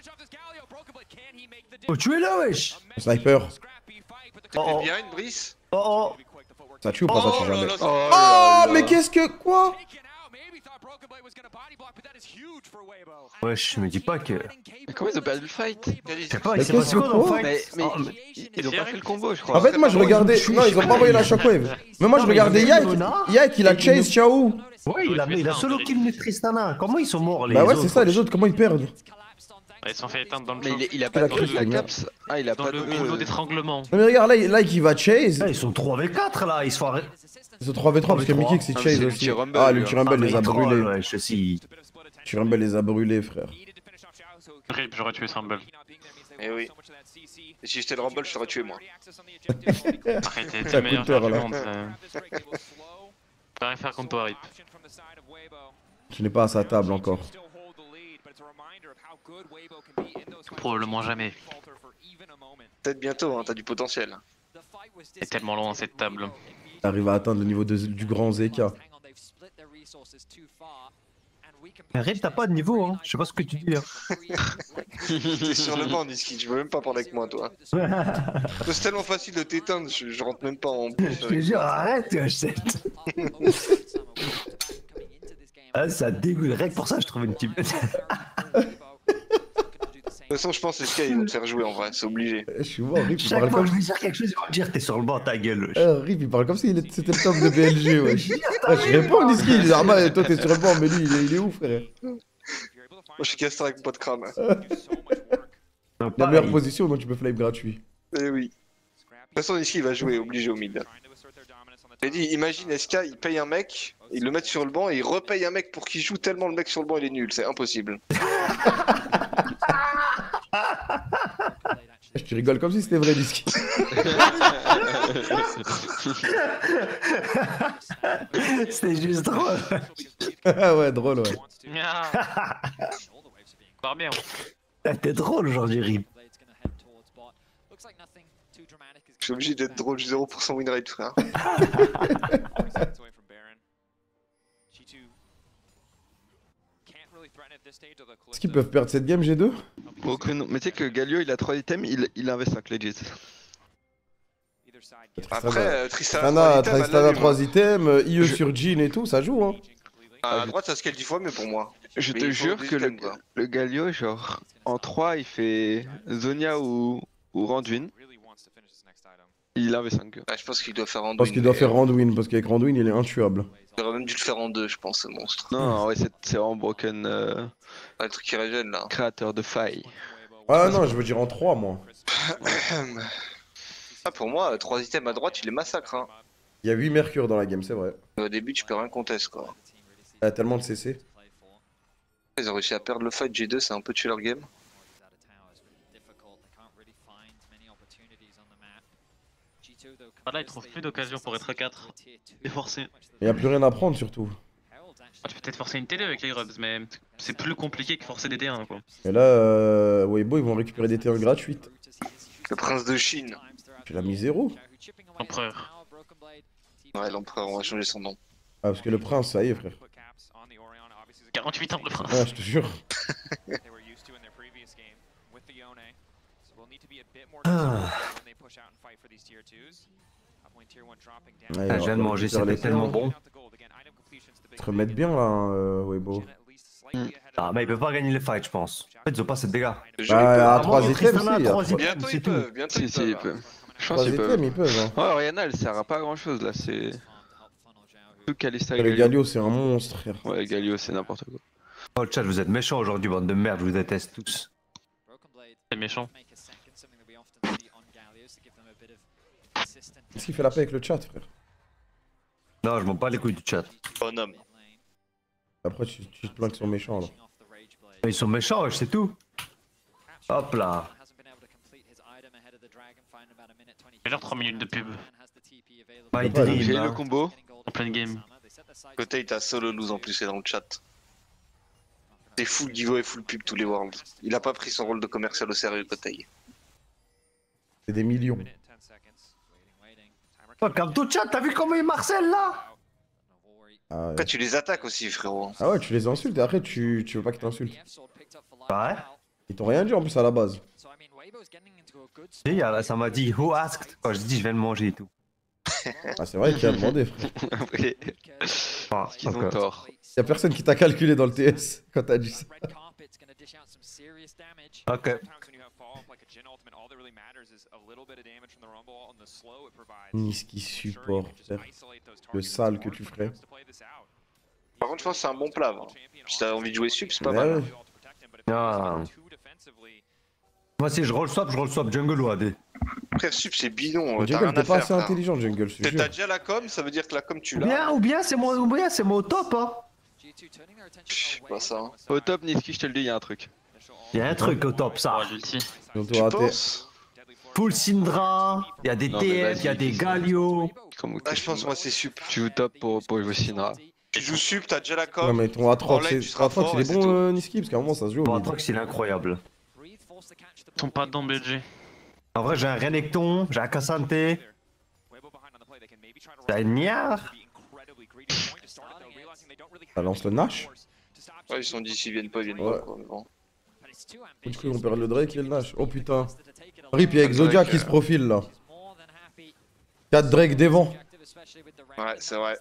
G: Oh, tu es là, wesh!
B: Le sniper.
G: Oh,
D: Bien une brise?
G: oh, oh.
B: Ça tue ou pas? Ça tue jamais.
A: Oh,
B: Oh, mais qu'est-ce que. Quoi?
G: Ouais, je me dis pas que.
A: Mais comment ils ont perdu le fight?
G: Je sais pas,
B: Mais
G: il s'est passé
B: qu'est-ce
G: quoi dans le
B: que
G: fight?
A: Mais ils ont pas fait le combo, je crois.
B: En fait, moi je regardais. Non, ils ont pas envoyé la shockwave. Mais moi je regardais Yak. Yak, il a chase Xiao.
G: Ouais, il a solo kill le Tristana. Comment ils sont morts les
B: Bah ouais,
G: autres?
B: c'est ça, les autres, comment ils perdent?
E: Ils se sont fait éteindre dans le
A: Mais
E: choc.
A: il a pas
B: la
A: de la
B: crise,
A: caps. Ah, il a
E: Dans
A: pas
E: le
A: de.
E: combo d'étranglement.
B: Non, mais regarde, là il va chase.
G: Ah, ils sont 3v4 là, ils se font arrêter.
B: Ils sont 3v3 parce que Mickey c'est
A: Ah,
B: chase
A: c'est le
B: aussi.
A: petit Rumble,
B: Ah,
A: lui,
B: le petit
A: hein.
B: Rumble les a
G: Troll,
B: brûlés.
G: ouais, je sais.
B: Le Rumble les a brûlés, frère.
E: Rip, j'aurais tué Rumble.
D: Eh oui. Et si j'étais le Rumble, je t'aurais tué moi.
E: Arrête,
B: Ça
E: t'es le meilleur
B: coûte
E: joueur du
B: là.
E: monde. Pas rien faire contre toi, Rip.
B: Je n'ai pas à sa table encore.
E: Probablement jamais.
D: Peut-être bientôt, hein, t'as du potentiel.
E: C'est tellement loin cette table.
B: T'arrives à atteindre le niveau du grand Zeka.
G: Mais Rip, t'as pas de niveau, hein. Je sais pas ce que tu dis. Hein.
D: T'es sur le banc, Niski, tu veux même pas parler avec moi, toi. C'est tellement facile de t'éteindre, je rentre même pas en plus.
G: Je te jure, arrête, H7. Ah, ça dégoûte. Rien que pour ça, je trouve une teammate.
D: De toute façon, je pense que Sky, ils vont te faire jouer en vrai, c'est obligé.
B: Je suis mort, Rip il
G: Chaque
B: parle
G: fois que
B: comme
G: je vais dire quelque chose, ils vont me dire t'es sur le banc, ta gueule.
B: Rip il parle comme si c'était le top de BLG, wesh. Ah, je réponds, Niski, il est normal, toi t'es sur le banc, mais lui il est où, frère?
D: Moi, je suis casté avec mon pote crâne.
B: La meilleure position dont tu peux flame gratuit.
D: Eh oui. De toute façon, Niski, il va jouer, obligé au mid. J'ai dit, imagine SK, il paye un mec, il le met sur le banc et il repaye un mec pour qu'il joue tellement le mec sur le banc il est nul, c'est impossible.
B: Tu rigoles comme si c'était vrai, Niski.
G: C'était juste drôle.
B: Ah ouais, drôle, ouais.
E: Pas bien.
G: T'es drôle aujourd'hui, Rip.
D: Je suis obligé d'être drôle, j'ai 0% win rate, frère.
B: Est-ce qu'ils peuvent perdre cette game G2?
A: Aucune. Mais tu sais que Galio il a 3 items, il investe 5 legit.
D: Après, Tristana
B: Tristana 3 items, IE sur Jean et tout, ça joue hein.
D: à droite ça scale 10 fois mais pour moi.
A: Je
D: Mais
A: te
D: il faut
A: jure
D: des
A: que
D: items, quoi.
A: le Galio, genre, en 3 il fait Zonia ou Randuin. Il invest 5.
D: Ah, je pense qu'il doit faire en
B: Je pense qu'il doit faire Randuin, parce qu'avec Randuin il est intuable.
D: Il aurait même dû le faire en 2 je pense ce monstre.
A: Non, ouais, c'est vraiment broken
D: Le truc qui régène là.
A: créateur de failles.
B: Ah non, je veux dire en 3 moi.
D: Ah pour moi, 3 items à droite il les massacre hein.
B: Il y a 8 mercure dans la game, c'est vrai.
D: Au début tu peux rien contester quoi.
B: Il y a tellement de CC.
D: Ils ont réussi à perdre le fight G2, c'est un peu tué leur game.
E: Là, ils trouvent plus d'occasion pour être 4. C'est forcé.
B: Il n'y a plus rien à prendre surtout.
E: Tu peux peut-être forcer une TD avec les grubs, mais c'est plus compliqué que forcer des T1 quoi.
B: Et là, Weibo ils vont récupérer des T1 gratuites.
D: Le prince de Chine.
B: Tu l'as mis 0.
E: Empereur.
D: Ouais l'empereur, on va changer son nom.
B: Ah parce que le prince, ça y est frère.
E: 48 ans le prince.
B: Ah je te jure. Ouais,
G: Ah, je viens de manger, c'était tellement bon.
B: Ils se remettent bien là, Weibo.
G: Ah, mais il peut pas gagner le fight, je pense. En fait, ils ont pas assez de dégâts.
B: Bah à 3
G: Tristana
B: items
G: a
B: si.
G: trois items.
D: Bientôt
G: c'est
D: ils
G: tout.
D: peuvent, bientôt
A: Si,
D: ils
A: si, il
D: peuvent.
A: peut. Je
B: 3
A: pense qu'il
B: items
A: peut.
B: ils peuvent hein.
A: Ouais, Oriana elle sert à pas grand chose là, c'est. Tout Kalista et
B: Le
A: Galio.
B: Galio c'est un monstre frère.
A: Ouais, Galio c'est n'importe quoi.
G: Oh, le chat, vous êtes méchants aujourd'hui, bande de merde, je vous déteste tous.
E: C'est méchant.
B: Qu'est-ce qu'il fait la paix avec le chat frère?
G: Non, je m'en bats les couilles du chat.
D: Bonhomme.
B: Après tu te plains qu'ils sont méchants alors.
G: Ils sont méchants, c'est tout. Hop là.
E: J'ai l'air 3 minutes de pub.
G: My
B: pas,
G: dream,
A: J'ai
G: hein.
A: le combo.
E: En pleine game.
D: Côté il t'a solo lose en plus, c'est dans le chat. C'est full giveaway et full pub tous les worlds. Il a pas pris son rôle de commercial au sérieux, Côté.
B: C'est des millions.
G: Oh, calme-toi, chat, t'as vu comment il marcelle là?
B: Ah ouais.
D: Après tu les attaques aussi frérot.
B: Ah ouais, tu les insultes et après tu veux pas qu'ils t'insultent.
G: Ouais.
B: Ils t'ont rien dit en plus à la base.
G: Et ça m'a dit who asked quand je dis je viens de manger et tout.
B: Ah, c'est vrai qu'il a demandé, frère.
A: Après,
G: Ah,
A: qu'ils ont
G: ok.
A: tort.
B: Y'a personne qui t'a calculé dans le TS quand t'as dit ça.
G: Ok.
B: Niski support, frère. Le sale que tu ferais.
D: Par contre, je pense que c'est un bon plat. Hein. Si t'as envie de jouer sup, c'est pas
B: Ouais,
D: mal.
B: ouais.
G: Ah. Moi, si je roll swap jungle ou AD.
D: Frère, sup, c'est bidon.
B: Le
D: T'as
B: jungle,
D: rien
B: t'es
D: à
B: pas
D: faire.
B: assez
D: frère.
B: intelligent, jungle, je te
D: T'as
B: jure.
D: déjà la com, ça veut dire que la com, tu l'as.
G: Ou bien c'est mon top, hein.
D: Pff, pas ça. Hein.
A: Au top, Niski, je te le dis, il y a un truc.
G: Il y a un truc au top, ça.
E: Oh, l'ulti.
B: Ils ont tout
D: Tu
B: raté.
D: penses?
G: Full Syndra, il y a des
A: Non, mais
G: TF, il y a
A: vas-y.
G: des Galio.
A: Comme
D: Ah, je pense, moi, c'est sup.
A: tu joues top pour jouer Syndra.
D: Tu joues sup, t'as déjà la com.
B: Ouais, mais ton
D: En
B: Atrox,
D: lane, tu seras
B: Atrox,
D: fort
B: il
D: et
B: est
D: c'est
B: bon,
D: tout.
B: Niski, parce qu'à un moment, ça se joue au
G: Bon,
B: mid.
G: Atrox, il est incroyable.
E: Ils sont pas dans BG.
G: En vrai, j'ai un Renekton, j'ai un Cassante, j'ai un Niar.
B: Ça lance le Nash.
D: Ouais, ils se sont dit s'ils viennent pas, ils viennent
B: Ouais.
D: pas. Quoi, mais bon.
B: Du coup, on perd le Drake et le Nash. Oh putain. Rip, il y a Exodia qui se profile là. 4 Drake devant.
D: Ouais, c'est vrai.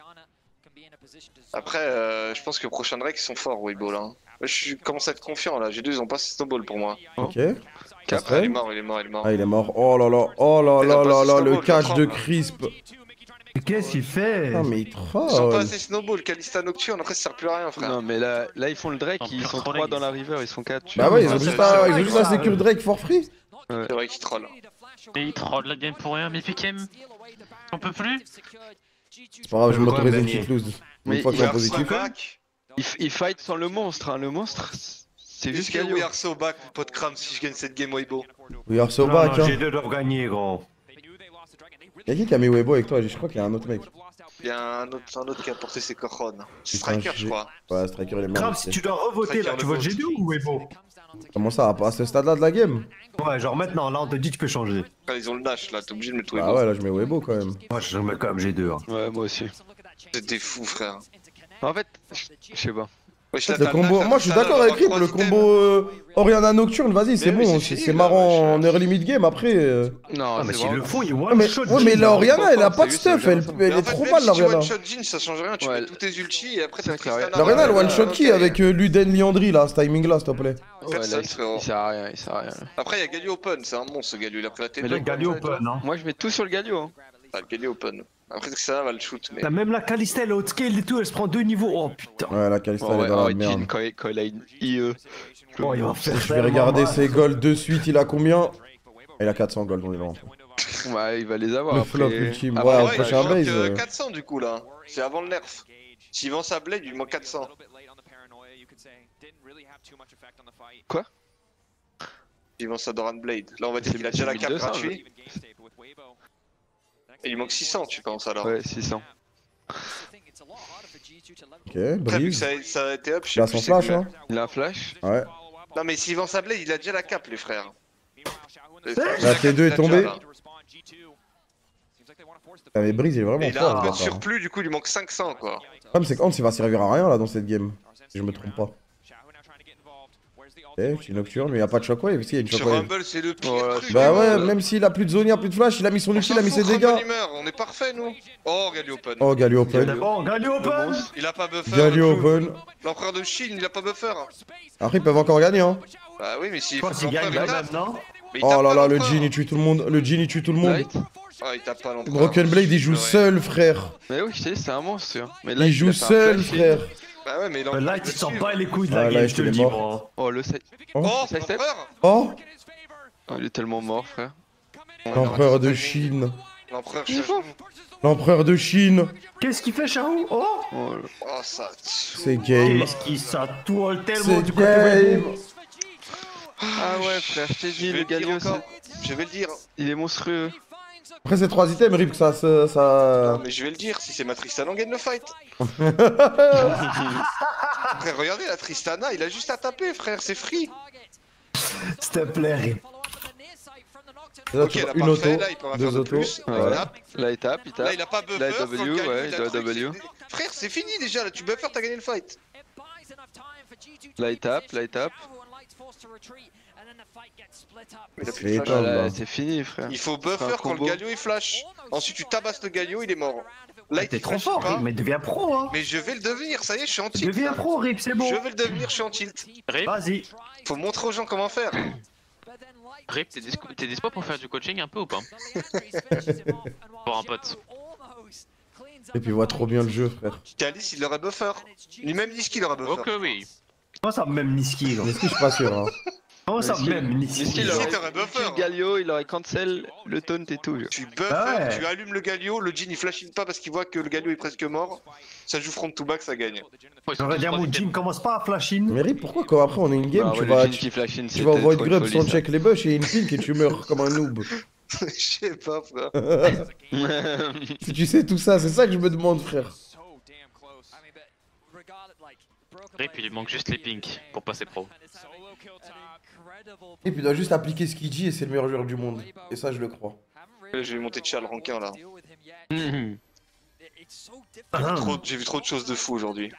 D: Après, je pense que prochain Drake, ils sont forts, Weibo là. Je commence à être confiant là. G2, ils ont pas snowball pour moi.
B: Ok.
D: Ah, il est
B: Castrel.
D: mort, il est mort, il est mort.
B: Ah, il est mort. Oh là là. Oh là
D: Il a
B: là
D: pas
B: là
D: assez
B: là. Le
D: snowball,
B: catch
D: je
B: de
D: crois.
B: Crisp.
G: Qu'est-ce qu'il fait?
B: Ah, mais il
D: Ils ont pas
B: troll.
D: assez snowball, Kalista Nocturne, après ça sert plus à rien, frère.
A: Non, mais là, ils font le Drake,
E: En
A: ils
E: pure
A: sont
E: trolling.
A: 3 dans la river, ils sont 4.
B: Bah ouais, ils ont
D: Ouais,
B: juste
D: c'est
B: à,
D: vrai,
B: ils ont juste à secure Drake for free.
D: C'est vrai qu'ils trollent.
E: Et ils trollent la game pour rien, mais Pikem. On peut plus?
B: C'est pas grave, je
G: Ouais,
B: m'autorise une
G: gagner.
B: petite lose.
A: Mais
B: Une fois
A: il
B: qu'on est
A: va
B: positif.
D: back.
A: Ils fight sans le monstre, hein. Le monstre, c'est juste
D: Est-ce que
A: Galio.
D: we are so back, pot de crame, si je gagne cette game Weibo?
B: We are so
G: Non,
B: back,
G: non,
B: hein.
G: G2 doivent gagner, gros.
B: Y'a qui a mis Weibo avec toi? Je crois qu'il y a un autre mec.
D: Il y a un autre qui a porté ses couronnes.
B: Putain,
D: Striker, je
B: j'ai-
D: crois.
B: Ouais, Striker, il est mort.
G: Grave,
B: aussi.
G: si tu dois revoter là, tu votes G2 ou Weibo?
B: Comment ça, à ce stade-là de la game?
G: Ouais, genre maintenant, là, on te dit tu peux changer.
D: Quand ils ont le dash là, t'es obligé de mettre
B: Bah
D: Weibo.
B: ouais, là je mets Weibo quand même.
G: Moi, je mets quand même G2. Hein.
A: Ouais, moi aussi.
D: C'était fou, frère.
A: En fait, je sais pas.
D: Wesh,
B: Le
D: là, t'as
B: combo,
D: dash,
B: moi je suis
D: t'as
B: d'accord
D: dash,
B: avec Rip,
D: t'as
B: le
D: trois
B: combo Oriana Nocturne, vas-y, c'est
D: Mais oui,
B: bon,
D: c'est fini,
B: c'est
D: là,
B: marrant
D: wesh.
B: en early mid game après.
A: Non,
G: Ah, mais
A: c'est
G: s'ils le
A: vraiment-
G: font, ils
B: Ouais,
G: one
B: mais,
G: shot.
B: ouais, mais la Oriana elle a pas de
A: c'est
B: stuff,
A: juste,
B: elle,
A: c'est
B: elle
D: Mais en
B: est
D: fait,
B: trop
D: même
B: mal
D: si
B: la
D: tu
B: Oriana.
D: one-shot Jhin, ça change rien, tu
A: Ouais,
D: mets tous tes ultis et après t'as
A: c'est clair.
D: Tristana.
B: La Oriana elle
D: ouais,
B: one shot
D: ouais,
B: qui
D: ok.
B: avec Luden Liandry là, ce timing là, s'il te plaît.
A: Ouais,
D: Personne,
A: là,
D: frérot.
A: il sert à rien, il sert à rien.
D: Après, il y a Galio Open, c'est un monstre ce Galio, il a pris la tête.
A: Mais
G: Le
A: le
G: Galio open, hein.
A: Moi, je mets tout sur le Galio. Hein.
D: Ah, le Galio Open. Après, ça va le shoot, mais.
G: T'as même la Kalista, elle est outscale et tout, elle se prend 2 niveaux. Oh putain.
B: Ouais, la Kalista
A: Bon,
B: elle est
A: ouais,
B: dans la
A: ouais, Jhin,
B: merde.
A: quand il a une IE.
G: Oh, il va faire
B: Je vais regarder ses golds de suite, il a combien? Il a 400 golds, on est loin.
A: Ouais, il va les avoir
B: Le
A: après.
B: flop ultime,
A: Après,
B: ouais,
D: Ouais, il
B: prochain
D: manque
B: base.
D: 400 du coup là. C'est avant le nerf. S'il vend sa blade, il lui manque 400.
A: Quoi?
D: Il vend sa Doran Blade. Là, on va dire qu'il a déjà la carte
A: 1200,
D: gratuite. Et il manque 600, tu penses alors?
A: Ouais, 600.
B: Ok,
D: Après, vu que
B: Breeze.
D: ça a été up, je
B: Il a
D: sais
B: son
D: plus c'est
B: flash,
D: combien.
B: hein.
A: Il a un flash.
B: Ouais.
D: Non, mais s'il vend sa blade, il a déjà la cape, les frères.
B: La T2 est tombée. Ah, mais Breeze il est
D: Et
B: vraiment
D: il a un
B: fort.
D: peu
B: le
D: de
B: bâtard.
D: surplus, du coup, il lui manque 500 quoi.
B: Le problème c'est qu'Hans il va servir à rien là dans cette game. Si je me trompe pas. Ok, petit Nocturne, mais il y a pas de shockwave, si il y a une
D: Sur
B: shockwave.
D: Rumble, c'est le pire
A: Voilà,
D: truc.
B: Bah
D: hein.
B: ouais, même s'il a plus de Zonia, plus de flash, il a mis son
D: On
B: ulti,
D: s'en
B: il a mis
D: fout,
B: ses
D: Rumble,
B: dégâts.
D: il meurt, on est parfait nous. Oh, Galio Open.
B: Oh, Galio Open.
G: D'abord, Galio open.
D: Il a pas buffer.
B: Galio
D: le fou.
B: Open.
D: L'empereur de Chine, il a pas buffer.
B: Après ils peuvent encore gagner hein.
D: Bah oui, mais s'il
G: Je
D: faut
G: pense
D: que
G: qu'il gagne
D: l'empereur
G: quand
D: il
G: même,
D: tape.
G: non?
D: Mais il
B: Oh
D: tape
B: là
D: pas
B: là, le
D: l'empereur.
B: Jhin il tue tout le monde. Le Jhin il tue tout le monde.
A: Light.
D: Ah, il tape pas l'empereur.
B: Broken Blade il joue
D: Ouais.
B: seul, frère.
A: Mais oui, je t'ai dit, c'est un monstre. Hein. Mais
B: Il joue
A: a fait un
B: seul,
A: flash,
B: frère.
D: Bah ouais, mais
G: Là, il sort pas les couilles de la
B: Ah,
G: game,
B: là,
G: je te
B: il
G: le
B: est
G: dis,
B: mort.
G: moi.
A: Oh, le side.
D: Oh,
A: Side step.
D: l'empereur.
B: Oh,
A: Oh, il est tellement mort, frère.
B: l'empereur de Chine.
D: L'empereur Chachou.
B: L'empereur de Chine.
G: Qu'est-ce qu'il fait, Chahou? Oh!
A: Oh, là.
D: Oh, ça.
B: C'est game.
G: Qu'est-ce qu'il s'atoile tellement
B: C'est
G: du côté
B: game.
G: Weibo.
A: Ah ouais, frère, je t'ai
D: Je
A: dit,
D: vais
A: le
D: le dire
A: Galio,
D: encore. Je vais le dire.
A: il est monstrueux.
B: Après ces 3 items, Rip, ça.
D: Non, mais je vais le dire. Si c'est ma Tristana, on gagne le fight. Frère, regardez la Tristana, il a juste à taper, frère. C'est free.
G: S'il te plaît, Rip.
B: Là,
D: Ok,
B: tu vois,
D: là,
B: une
D: parfait.
B: auto,
D: Là, il peut en faire
B: deux
D: de
B: autos.
D: plus.
A: Ouais.
B: Ouais.
A: Là, il tape, il
D: Là,
A: tape.
D: il a pas buffer.
A: Là,
D: quand
A: W,
D: le Galio,
A: ouais,
D: il a
A: il doit
D: truc,
A: W.
D: Frère, c'est fini déjà. Là, tu buffer, t'as gagné le fight.
A: Là, il tape, là, il tape.
D: Il a plus
B: C'est
D: de flash.
B: énorme, là.
A: C'est fini, frère.
D: Il faut
A: C'est un
D: buffer quand le
A: combo.
D: Galio il flash. Ensuite tu tabasses le Galio, il est mort. Là, il
G: T'es
D: te
G: trop
D: flash
G: fort,
D: pas.
G: Rip, mais deviens pro, hein.
D: Mais je vais le devenir, ça y est, je suis en tilt.
G: Deviens pro, Rip, c'est bon.
D: Je vais le devenir, je suis en tilt.
E: Rip,
G: Vas-y.
D: Faut montrer aux gens comment faire.
E: Rip, t'es dispo pour faire du coaching un peu ou pas? Pour un pote.
B: Et puis il voit trop bien le jeu, frère.
D: Calice, il aurait buffer. Lui-même Niski, il aurait buffer.
E: Ok, oui.
G: Comment ça, même Niski, là?
B: Mais est-ce que je suis pas sûr, hein?
G: Comment ça,
A: Niski,
G: même
A: Niski,
G: Niski?
A: il
D: Niski,
A: aurait
D: t'aurais buffer.
A: le Galio, il aurait cancel le taunt et tout.
D: Tu buffer,
G: Ah ouais.
D: tu allumes le Galio, le Jin il flash in pas parce qu'il voit que le Galio est presque mort. Ça joue front to back, ça gagne.
G: J'aurais dire, mon Jin commence pas à flash in.
B: Mais Rip, pourquoi quand après on est in game,
A: Bah
B: tu
A: ouais,
B: vas,
A: le Jin qui flash in,
B: tu
A: c'était
B: vas au Void
A: trop une
B: Grub
A: folie,
B: sans
A: ça.
B: check les bush et in pink et tu meurs comme un noob?
D: Je sais pas, frère.
B: Si tu sais tout ça, c'est ça que je me demande, frère.
E: Rip, il lui manque juste les pinks pour passer pro.
B: Et puis il doit juste appliquer ce qu'il dit et c'est le meilleur joueur du monde. Et ça, je le crois.
D: Je vais monter de chat le rankin là.
E: Mhm.
D: J'ai vu trop de choses de fou aujourd'hui.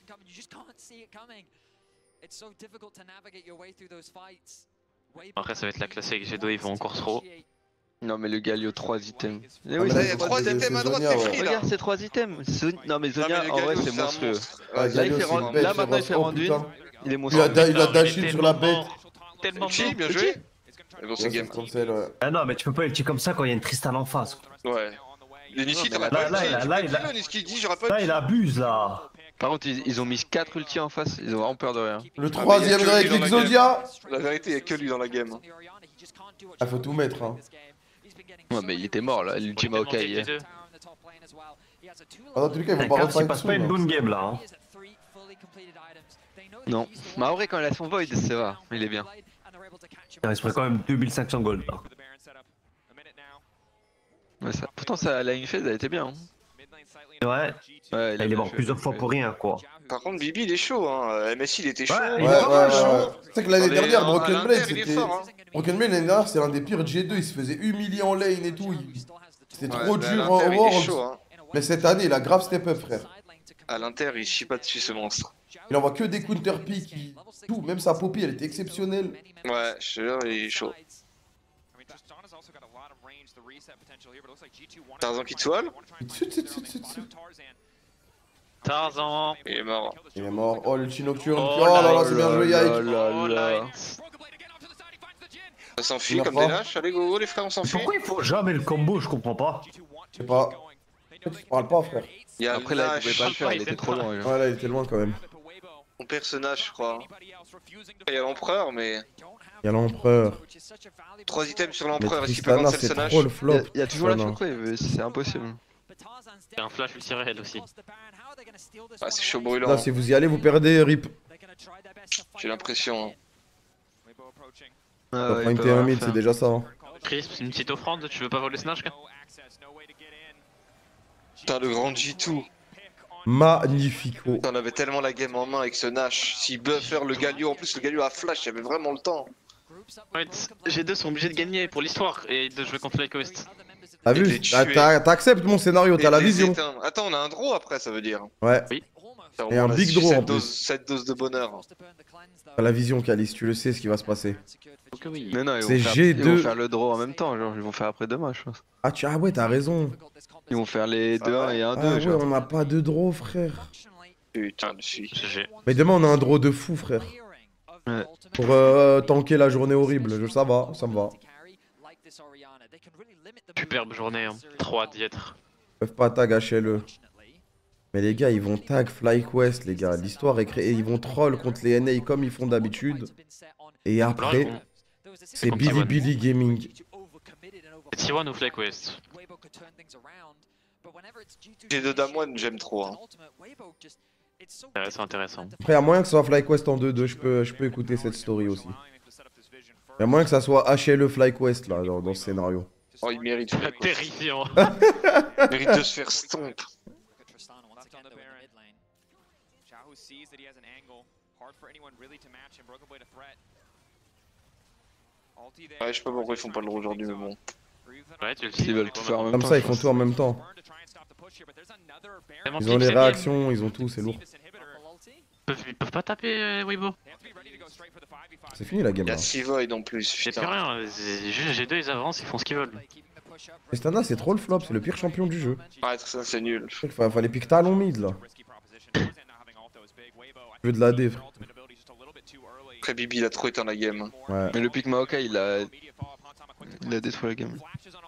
E: Après, ça va être la classique G2, ils vont encore trop.
A: Non, mais le Galio, 3 items. Eh
B: Ah,
A: oui,
B: mais là,
D: Là, il y
A: c'est
D: a
B: c'est
D: 3
B: c'est
D: items à droite,
B: Zonia,
D: c'est
B: ouais.
D: free là.
A: Regarde, c'est 3 items. Non, mais
D: Non,
A: Zonia,
D: mais le
A: en vrai,
D: Galio,
A: c'est
D: c'est un
A: monstrueux.
D: monstre.
B: Ah,
D: Ouais,
A: Là, il
B: Galio,
A: fait
B: c'est
A: rendre-
B: une bête,
A: là, maintenant, il
B: c'est
A: fait
B: vrai.
A: rendre
B: Oh,
A: une.
B: putain.
A: Il est
B: Il a,
A: monstrueux.
B: il a
E: Putain,
B: dashé
E: il est
B: sur la
E: tellement
B: bête.
E: Tellement
D: Chi,
E: fort.
D: bien joué. Et bon, c'est
B: Ouais,
D: game.
B: c'est comme ça, ouais.
G: Ah non, mais tu peux pas ulti comme ça quand il y a une Tristan en face.
D: Ouais. Le Niski,
A: Non, mais
D: t'aurais
A: là,
D: pas
G: là,
D: ulti.
G: là,
D: Tu
G: là,
D: peux
G: là.
D: kill le Niski, dit j'aurais pas
G: Là,
D: ulti.
G: il abuse, là.
A: Par contre, ils ont mis 4 ultis en face. Ils ont vraiment peur de rien.
B: Le
D: Ah,
B: troisième
D: mais il y a que
B: avec
D: lui dans la
B: l'Exodia.
D: La vérité, il y a que lui dans la game.
B: Ah, faut tout mettre, hein.
A: Ouais, mais il était mort là, l'ultime Maokai.
B: Ah, dans tous les cas, ils vont pas
G: Caps, il
B: refight
G: passe
B: soon,
G: pas une
B: hein.
G: bonne game, là. Hein.
A: Non. Mais en vrai, quand il a son Void, c'est vrai. Il est bien.
G: Il reste quand même 2500 gold, là.
A: Ouais, ça... Pourtant, la in phase, elle était bien. Hein.
G: Ouais,
A: Ouais,
G: il est
A: bien
G: mort
A: fait,
G: plusieurs
A: bien
G: fois
A: fait.
G: pour rien, quoi.
D: Par contre, Bibi, il est chaud, hein. MSI, il était chaud.
G: Ouais,
B: Ouais,
G: il
B: ouais,
G: est pas mal,
B: ouais,
G: chaud.
B: ouais. Tu sais que l'année
D: Mais
B: dernière,
D: à
B: Broken
D: l'Inter,
B: Blade,
D: il est
B: c'était.
D: fort, hein.
B: Broken Blade, l'année dernière, c'était l'un des pires G2. Il se faisait humilier en lane et tout. C'était trop
D: Ouais, mais à
B: dur en
D: l'Inter, il est chaud,
B: Worlds.
D: hein.
B: Mais cette année, il a grave step up, frère.
D: À l'Inter, il chie pas dessus, ce monstre.
B: Il envoie que des counter pick. Tout, même sa Poppy, elle était exceptionnelle.
D: Ouais, je te jure, il est chaud. Tarzan qui te swall.
E: Tarzan.
D: Il est mort.
B: Il est mort. Oh, l'ulti nocturne.
E: Oh
B: Oh là là,
E: là
B: c'est bien joué, Yike.
E: Oh là.
D: Ça s'enfuit
B: Il a
D: comme
B: pas.
D: des lâches. Allez, go, les frères, on s'enfuit.
G: Pourquoi il faut jamais le combo, je comprends pas.
B: Je sais pas. Tu parles pas, frère.
D: Il y a
A: Après, là, il pouvait pas le
D: Lash,
A: faire, il était trop loin.
B: Ouais, là, il était loin quand même.
D: mon personnage, je crois. Il y a l'empereur, mais.
B: Il y a l'empereur.
D: 3 items sur
B: Mais
D: l'empereur, est-ce qu'il peut
B: Tristana,
D: cancel ce
B: c'est
D: Nash?
B: trop le flop.
A: Il y a toujours la
B: Tristana.
A: shockwave, c'est impossible.
E: C'est un flash ulti réel aussi.
D: Ah, c'est chaud brûlant.
B: Là, si vous y allez, vous perdez, rip.
D: J'ai l'impression. hein.
A: Ah
B: Top
A: ouais, il
B: point
A: peut
B: et un
A: rien
B: mid,
A: faire.
B: c'est déjà ça. Hein.
E: Chris, une petite offrande, tu veux pas voler Snatch, gars?
D: Putain, le grand G2.
B: Magnifico.
D: On avait tellement la game en main avec ce Nash. S'il buffer le Galio, en plus le Galio a flash, il y avait vraiment le temps.
E: Ouais, G2 sont obligés de gagner pour l'histoire et de jouer contre FlyQuest.
B: T'as
D: Et
B: vu
D: les
B: Ah,
D: tuer.
B: t'acceptes mon scénario, t'as
D: Et
B: la
D: les
B: vision.
D: éteindre. Attends, on a un draw après, ça veut dire.
B: Ouais,
D: Enfin,
B: Et
D: on
B: un
D: a
B: big
D: su
B: draw, en
D: 7
B: plus.
D: doses, 7 doses de bonheur.
B: t'as la vision, Calice, tu le sais ce qui va se passer.
E: Ok, oui.
A: Mais non,
B: C'est
A: ils vont
B: G2.
A: faire le draw en même temps, genre, ils vont faire après demain, je pense.
B: Ah ouais, t'as raison.
A: Ils vont faire les 2-1 et 1-2,
B: Ah ouais,
A: genre.
B: on n'a pas de draw, frère.
D: Putain, je suis.
E: GG.
B: Mais demain, on a un draw de fou, frère.
A: Ouais.
B: Pour tanker la journée horrible. Ça va, ça me va.
E: Superbe journée, hein. 3 diètres.
B: Ils peuvent pas tag HLE. Mais les gars, ils vont tag FlyQuest, les gars. L'histoire est créée. Ils vont troll contre les NA comme ils font d'habitude. Et après, c'est
E: contre
B: Billy
E: T1.
B: Billy Gaming.
E: C'est T1 ou FlyQuest?
D: G2 Damwon, j'aime trop. Hein.
E: Intéressant, intéressant.
B: Après, il y a moyen que ce soit FlyQuest en 2-2. Je peux écouter cette story aussi. Il y a moyen que ça soit HLE FlyQuest là, dans ce scénario.
D: Oh, il mérite.
E: Terrifiant.
D: Il mérite de se faire stomp. Ouais, je sais pas pourquoi ils font pas le draw aujourd'hui, mais bon.
E: Ouais, tu le
A: S'ils veulent tout faire en même temps.
B: Comme ça, ils
A: je
B: font
A: pense.
B: tout en même temps. Ils ont les réactions, ils ont tout, c'est lourd.
E: Ils peuvent pas taper Weibo.
B: C'est fini la game
D: Il y a
B: là.
D: 6 void en plus,
E: Y'a plus
D: putain.
E: rien, juste G2 ils avancent, ils font ce qu'ils veulent.
B: Tristana, c'est trop le flop, c'est le pire champion du jeu.
D: Ouais, ça c'est nul.
B: Fallait piquer talon mid là. Je veux de la D, frère.
D: Après Bibi il a trop été dans la game.
B: Ouais.
A: Mais le pick Maokai, il a détruit la game.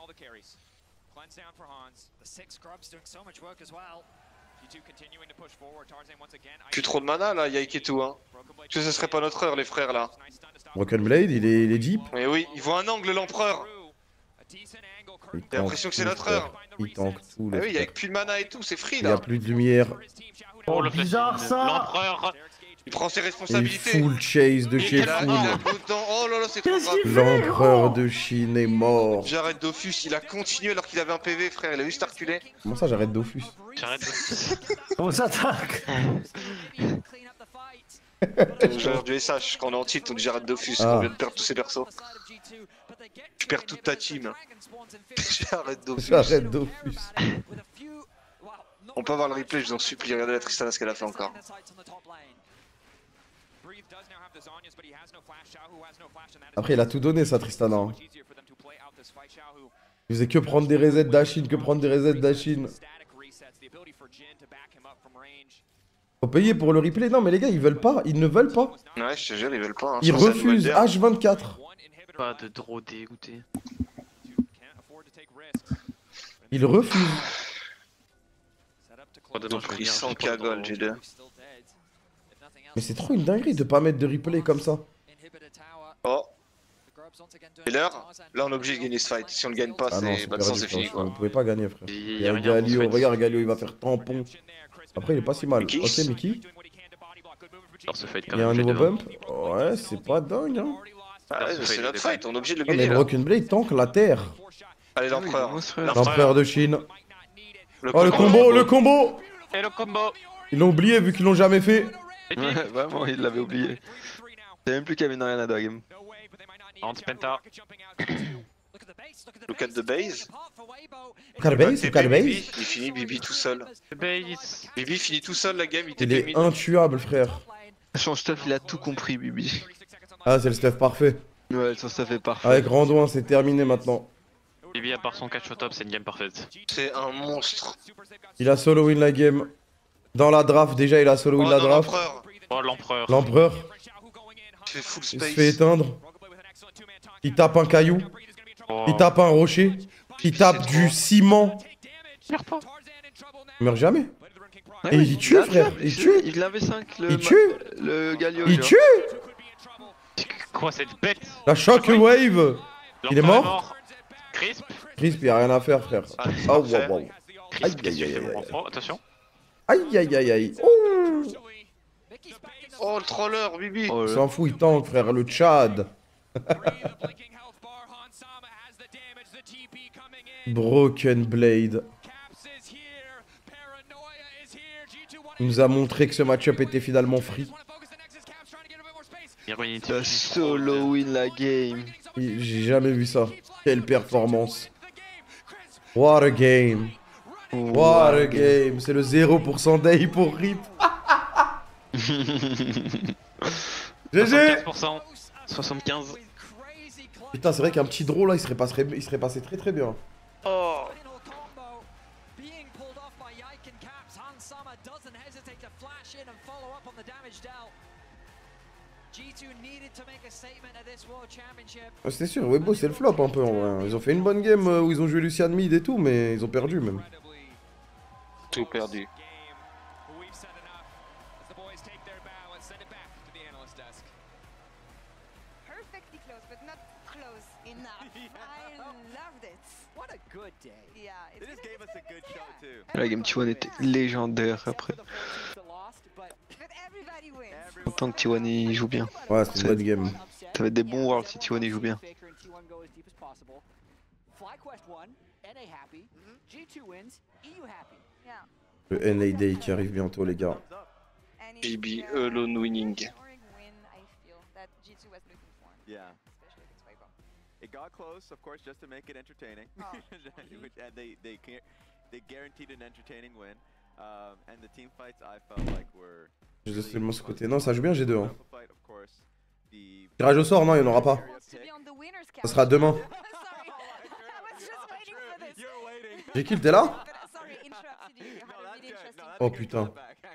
D: Plus trop de mana là, Yike et tout hein. Parce que ce serait pas notre heure les frères là.
B: Broken Blade, il est deep.
D: Mais oui, il voit un angle l'empereur.
B: Il
D: J'ai l'impression que c'est
B: tout,
D: notre
B: frère.
D: heure.
B: Il tank tout
D: Ah
B: les
D: oui,
B: frères.
D: avec plus de mana et tout, c'est free
B: Il y a
D: là.
B: plus de lumière.
G: Oh,
E: le
G: bizarre ça.
E: L'empereur.
D: Il prend ses
B: Et
D: responsabilités.
B: full chase de chez
D: Il a
B: Full.
D: un coup dedans. Oh là là, c'est trop
G: Qu'est-ce
D: grave.
G: qu'il fait?
B: L'empereur de Chine est mort.
D: J'arrête Dofus, il a continué alors qu'il avait un PV frère, il a juste reculé.
B: Comment ça, j'arrête Dofus?
E: J'arrête
G: On s'attaque.
D: Genre du SH, quand on est en tilt, on dit j'arrête Dofus,
B: Ah.
D: on vient de perdre tous ses persos. Tu perds toute ta team. J'arrête Dofus.
B: J'arrête Dofus.
D: On peut avoir le replay, je vous en supplie, regardez la Tristana ce qu'elle a fait encore.
B: Après, il a tout donné, ça, Tristana. hein. Il faisait que prendre des resets d'Ashin, que prendre des resets d'Ashin. Faut payer pour le replay. Non, mais les gars, ils veulent pas. Ils ne veulent pas.
D: Ouais, je te jure, ils veulent pas. Hein.
B: Ils
D: Je pense que c'est la nouvelle
B: refusent
D: der.
B: H24.
E: pas de draw dégoûté.
B: Ils refusent.
D: Ils ont pris 100k gold, G2.
B: Mais c'est trop une dinguerie de pas mettre de replay comme ça.
D: Oh, et l'heure, là on est obligé de gagner ce fight. Si on le gagne pas,
B: Ah non,
D: c'est
B: c'est
D: bah, de toute façon,
B: perdu,
D: c'est fini
B: frère.
D: quoi.
B: Vous pouvez pas gagner, frère.
E: Il
B: Il
E: y
B: y
E: a
B: a
E: rien dans ce
B: Galio,
E: fight.
B: regarde Galio, il va faire tampon. Après, il est pas si mal.
D: Mickey.
B: Ok, Mickey.
E: Alors ce fight
B: Il
E: quand
B: y a un
E: même
B: nouveau
E: G2.
B: bump. Ouais, c'est pas dingue, hein.
D: Ah ouais,
E: ce
D: mais c'est
E: fight,
D: notre
E: il est
D: fight, on est obligé de le
B: Ah, mais
D: gagner là.
B: Broken Blade tank la terre.
D: Allez, l'empereur.
B: L'empereur de Chine.
D: Le
B: Oh, le combo, le combo.
E: Et le combo.
B: Ils l'ont oublié vu qu'ils l'ont jamais fait.
A: Ouais, vraiment, il l'avait oublié. C'est même plus Kevin Ariana dans la game.
E: Anti-penta.
D: Look at the base.
B: Calbase ou Calbase?
D: Il finit Bibi tout seul.
E: Base.
D: Bibi finit tout seul la game, il
B: Il est
D: t'élimine.
B: intuable, frère.
A: Son stuff, il a tout compris, Bibi.
B: Ah, c'est le stuff parfait.
A: Ouais, son stuff est parfait.
B: Avec Randouin, c'est terminé maintenant.
E: Bibi à part son catch au top, c'est une game parfaite.
D: C'est un monstre.
B: Il a solo win la game. Dans la draft, déjà, il a solo win
D: Oh
B: la
D: non,
B: draft.
D: l'empereur.
E: Oh l'empereur.
B: L'empereur,
D: Il fait full
B: il se fait
D: space.
B: éteindre. Il tape un caillou.
E: Oh.
B: Il tape un rocher. Il tape
D: C'est
B: du
D: trop.
B: ciment.
E: Meurs pas.
B: Il meurt jamais.
A: Ouais,
B: Et
A: ouais,
B: il tue,
A: l'a
B: frère,
A: fait.
B: il tue.
A: Il l'avait 5, le...
B: Il tue.
A: Le Galio.
B: Il
A: genre.
B: tue.
E: Quoi cette bête?
B: La shockwave. Il est
E: L'empereur
B: mort.
E: Crisp.
B: Crisp, il a rien à faire, frère.
D: Ah, c'est
B: Oh,
D: parfait.
B: wow, wow.
E: Crisp,
B: Aïe,
E: qu'est-ce que
B: aïe,
E: tu fais,
B: aïe,
E: mon
B: aïe.
E: enfant? Attention.
B: Aïe, aïe, aïe, aïe. Ouh.
D: Oh, le troller, Bibi.
A: Oh,
B: Il
A: le-
B: s'en fout, il tank, frère. Le Tchad. Broken Blade. Il nous a montré que ce match-up était finalement free.
E: Il ruine
A: Il a solo win la game.
B: J'ai jamais vu ça. Quelle performance. What a game. What a game. C'est le 0% day pour RIP. GG.
E: 75%. 75.
B: Putain, c'est vrai qu'un petit draw là, il serait passé très très bien.
E: Oh.
B: C'est sûr, Weibo c'est le flop un peu en vrai. Ils ont fait une bonne game où ils ont joué Lucian mid et tout, mais ils ont perdu même.
D: Tout perdu.
H: Perfectly close, but not close enough. I loved it.
F: What a good day.
H: Yeah, it just gave us a good show too.
A: La game T1 était légendaire après.
H: But everybody wins.
A: Autant que T1 il joue bien.
B: Ouais, c'est une bonne game.
A: Ça va être des bons worlds si T1 il joue bien.
H: Yeah.
B: Le NA Day qui arrive bientôt, les gars.
H: And
D: Bibi
H: it's,
D: alone winning.
H: reassuring win I feel that G2 was looking for.
I: Yeah.
H: Especially against Weibo.
I: It got close, of course, just to make it entertaining. They guaranteed an entertaining win. And the team fights I felt like were.
B: J'ai seulement ce côté. Non, ça joue bien G2. Hein. Tirage au sort, non, il n'y en aura pas. Ça sera demain. J'ai kill, t'es là? Oh putain.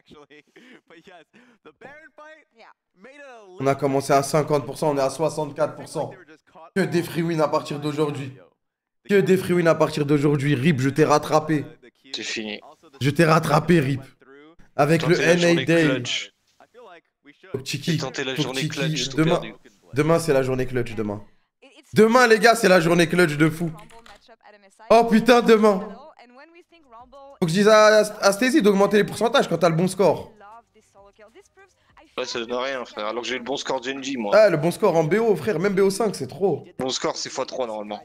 B: On a commencé à 50%, on est à 64%. Que des free wins à partir d'aujourd'hui. Que des free wins à partir d'aujourd'hui. Rip, je t'ai rattrapé.
D: C'est fini.
B: Je t'ai rattrapé, Rip. Avec le NA Day. Chiki,
D: tenter la journée clutch,
B: demain c'est la journée clutch, demain. Demain, les gars, c'est la journée clutch de fou. Oh putain, demain. Faut que je dise à Stacey d'augmenter les pourcentages quand t'as le bon score.
D: Ouais, ça donne rien, frère. Alors que j'ai le bon score de NG, moi.
B: Ah, le bon score en BO, frère. Même BO5, c'est trop.
D: Bon score, c'est x3 normalement.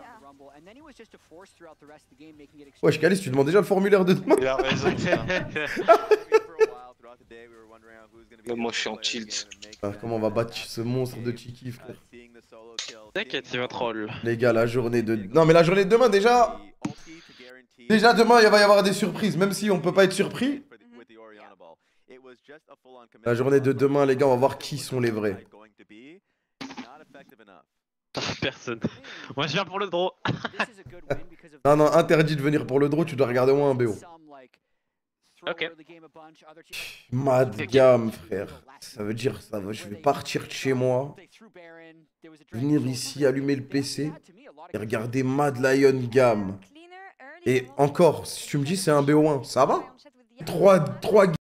B: Wesh, Calis, tu demandes déjà le formulaire de demain.
D: Il a raison, frère. Même moi, je suis en tilt.
B: Ah, comment on va battre ce monstre de Chiki, frère?
E: T'inquiète, il va troll.
B: Les gars, la journée de... Non, mais la journée de demain, déjà... Déjà, demain, il va y avoir des surprises. Même si on peut pas être surpris. La journée de demain, les gars, on va voir qui sont les vrais.
E: Personne. Moi, je viens pour le draw.
B: Non, non, interdit de venir pour le draw, tu dois regarder au moins un BO.
E: Ok.
B: Mad gamme, frère. Ça veut dire, je vais partir de chez moi, venir ici, allumer le PC et regarder Mad Lion gamme. Et encore, si tu me dis c'est un BO1, ça va? 3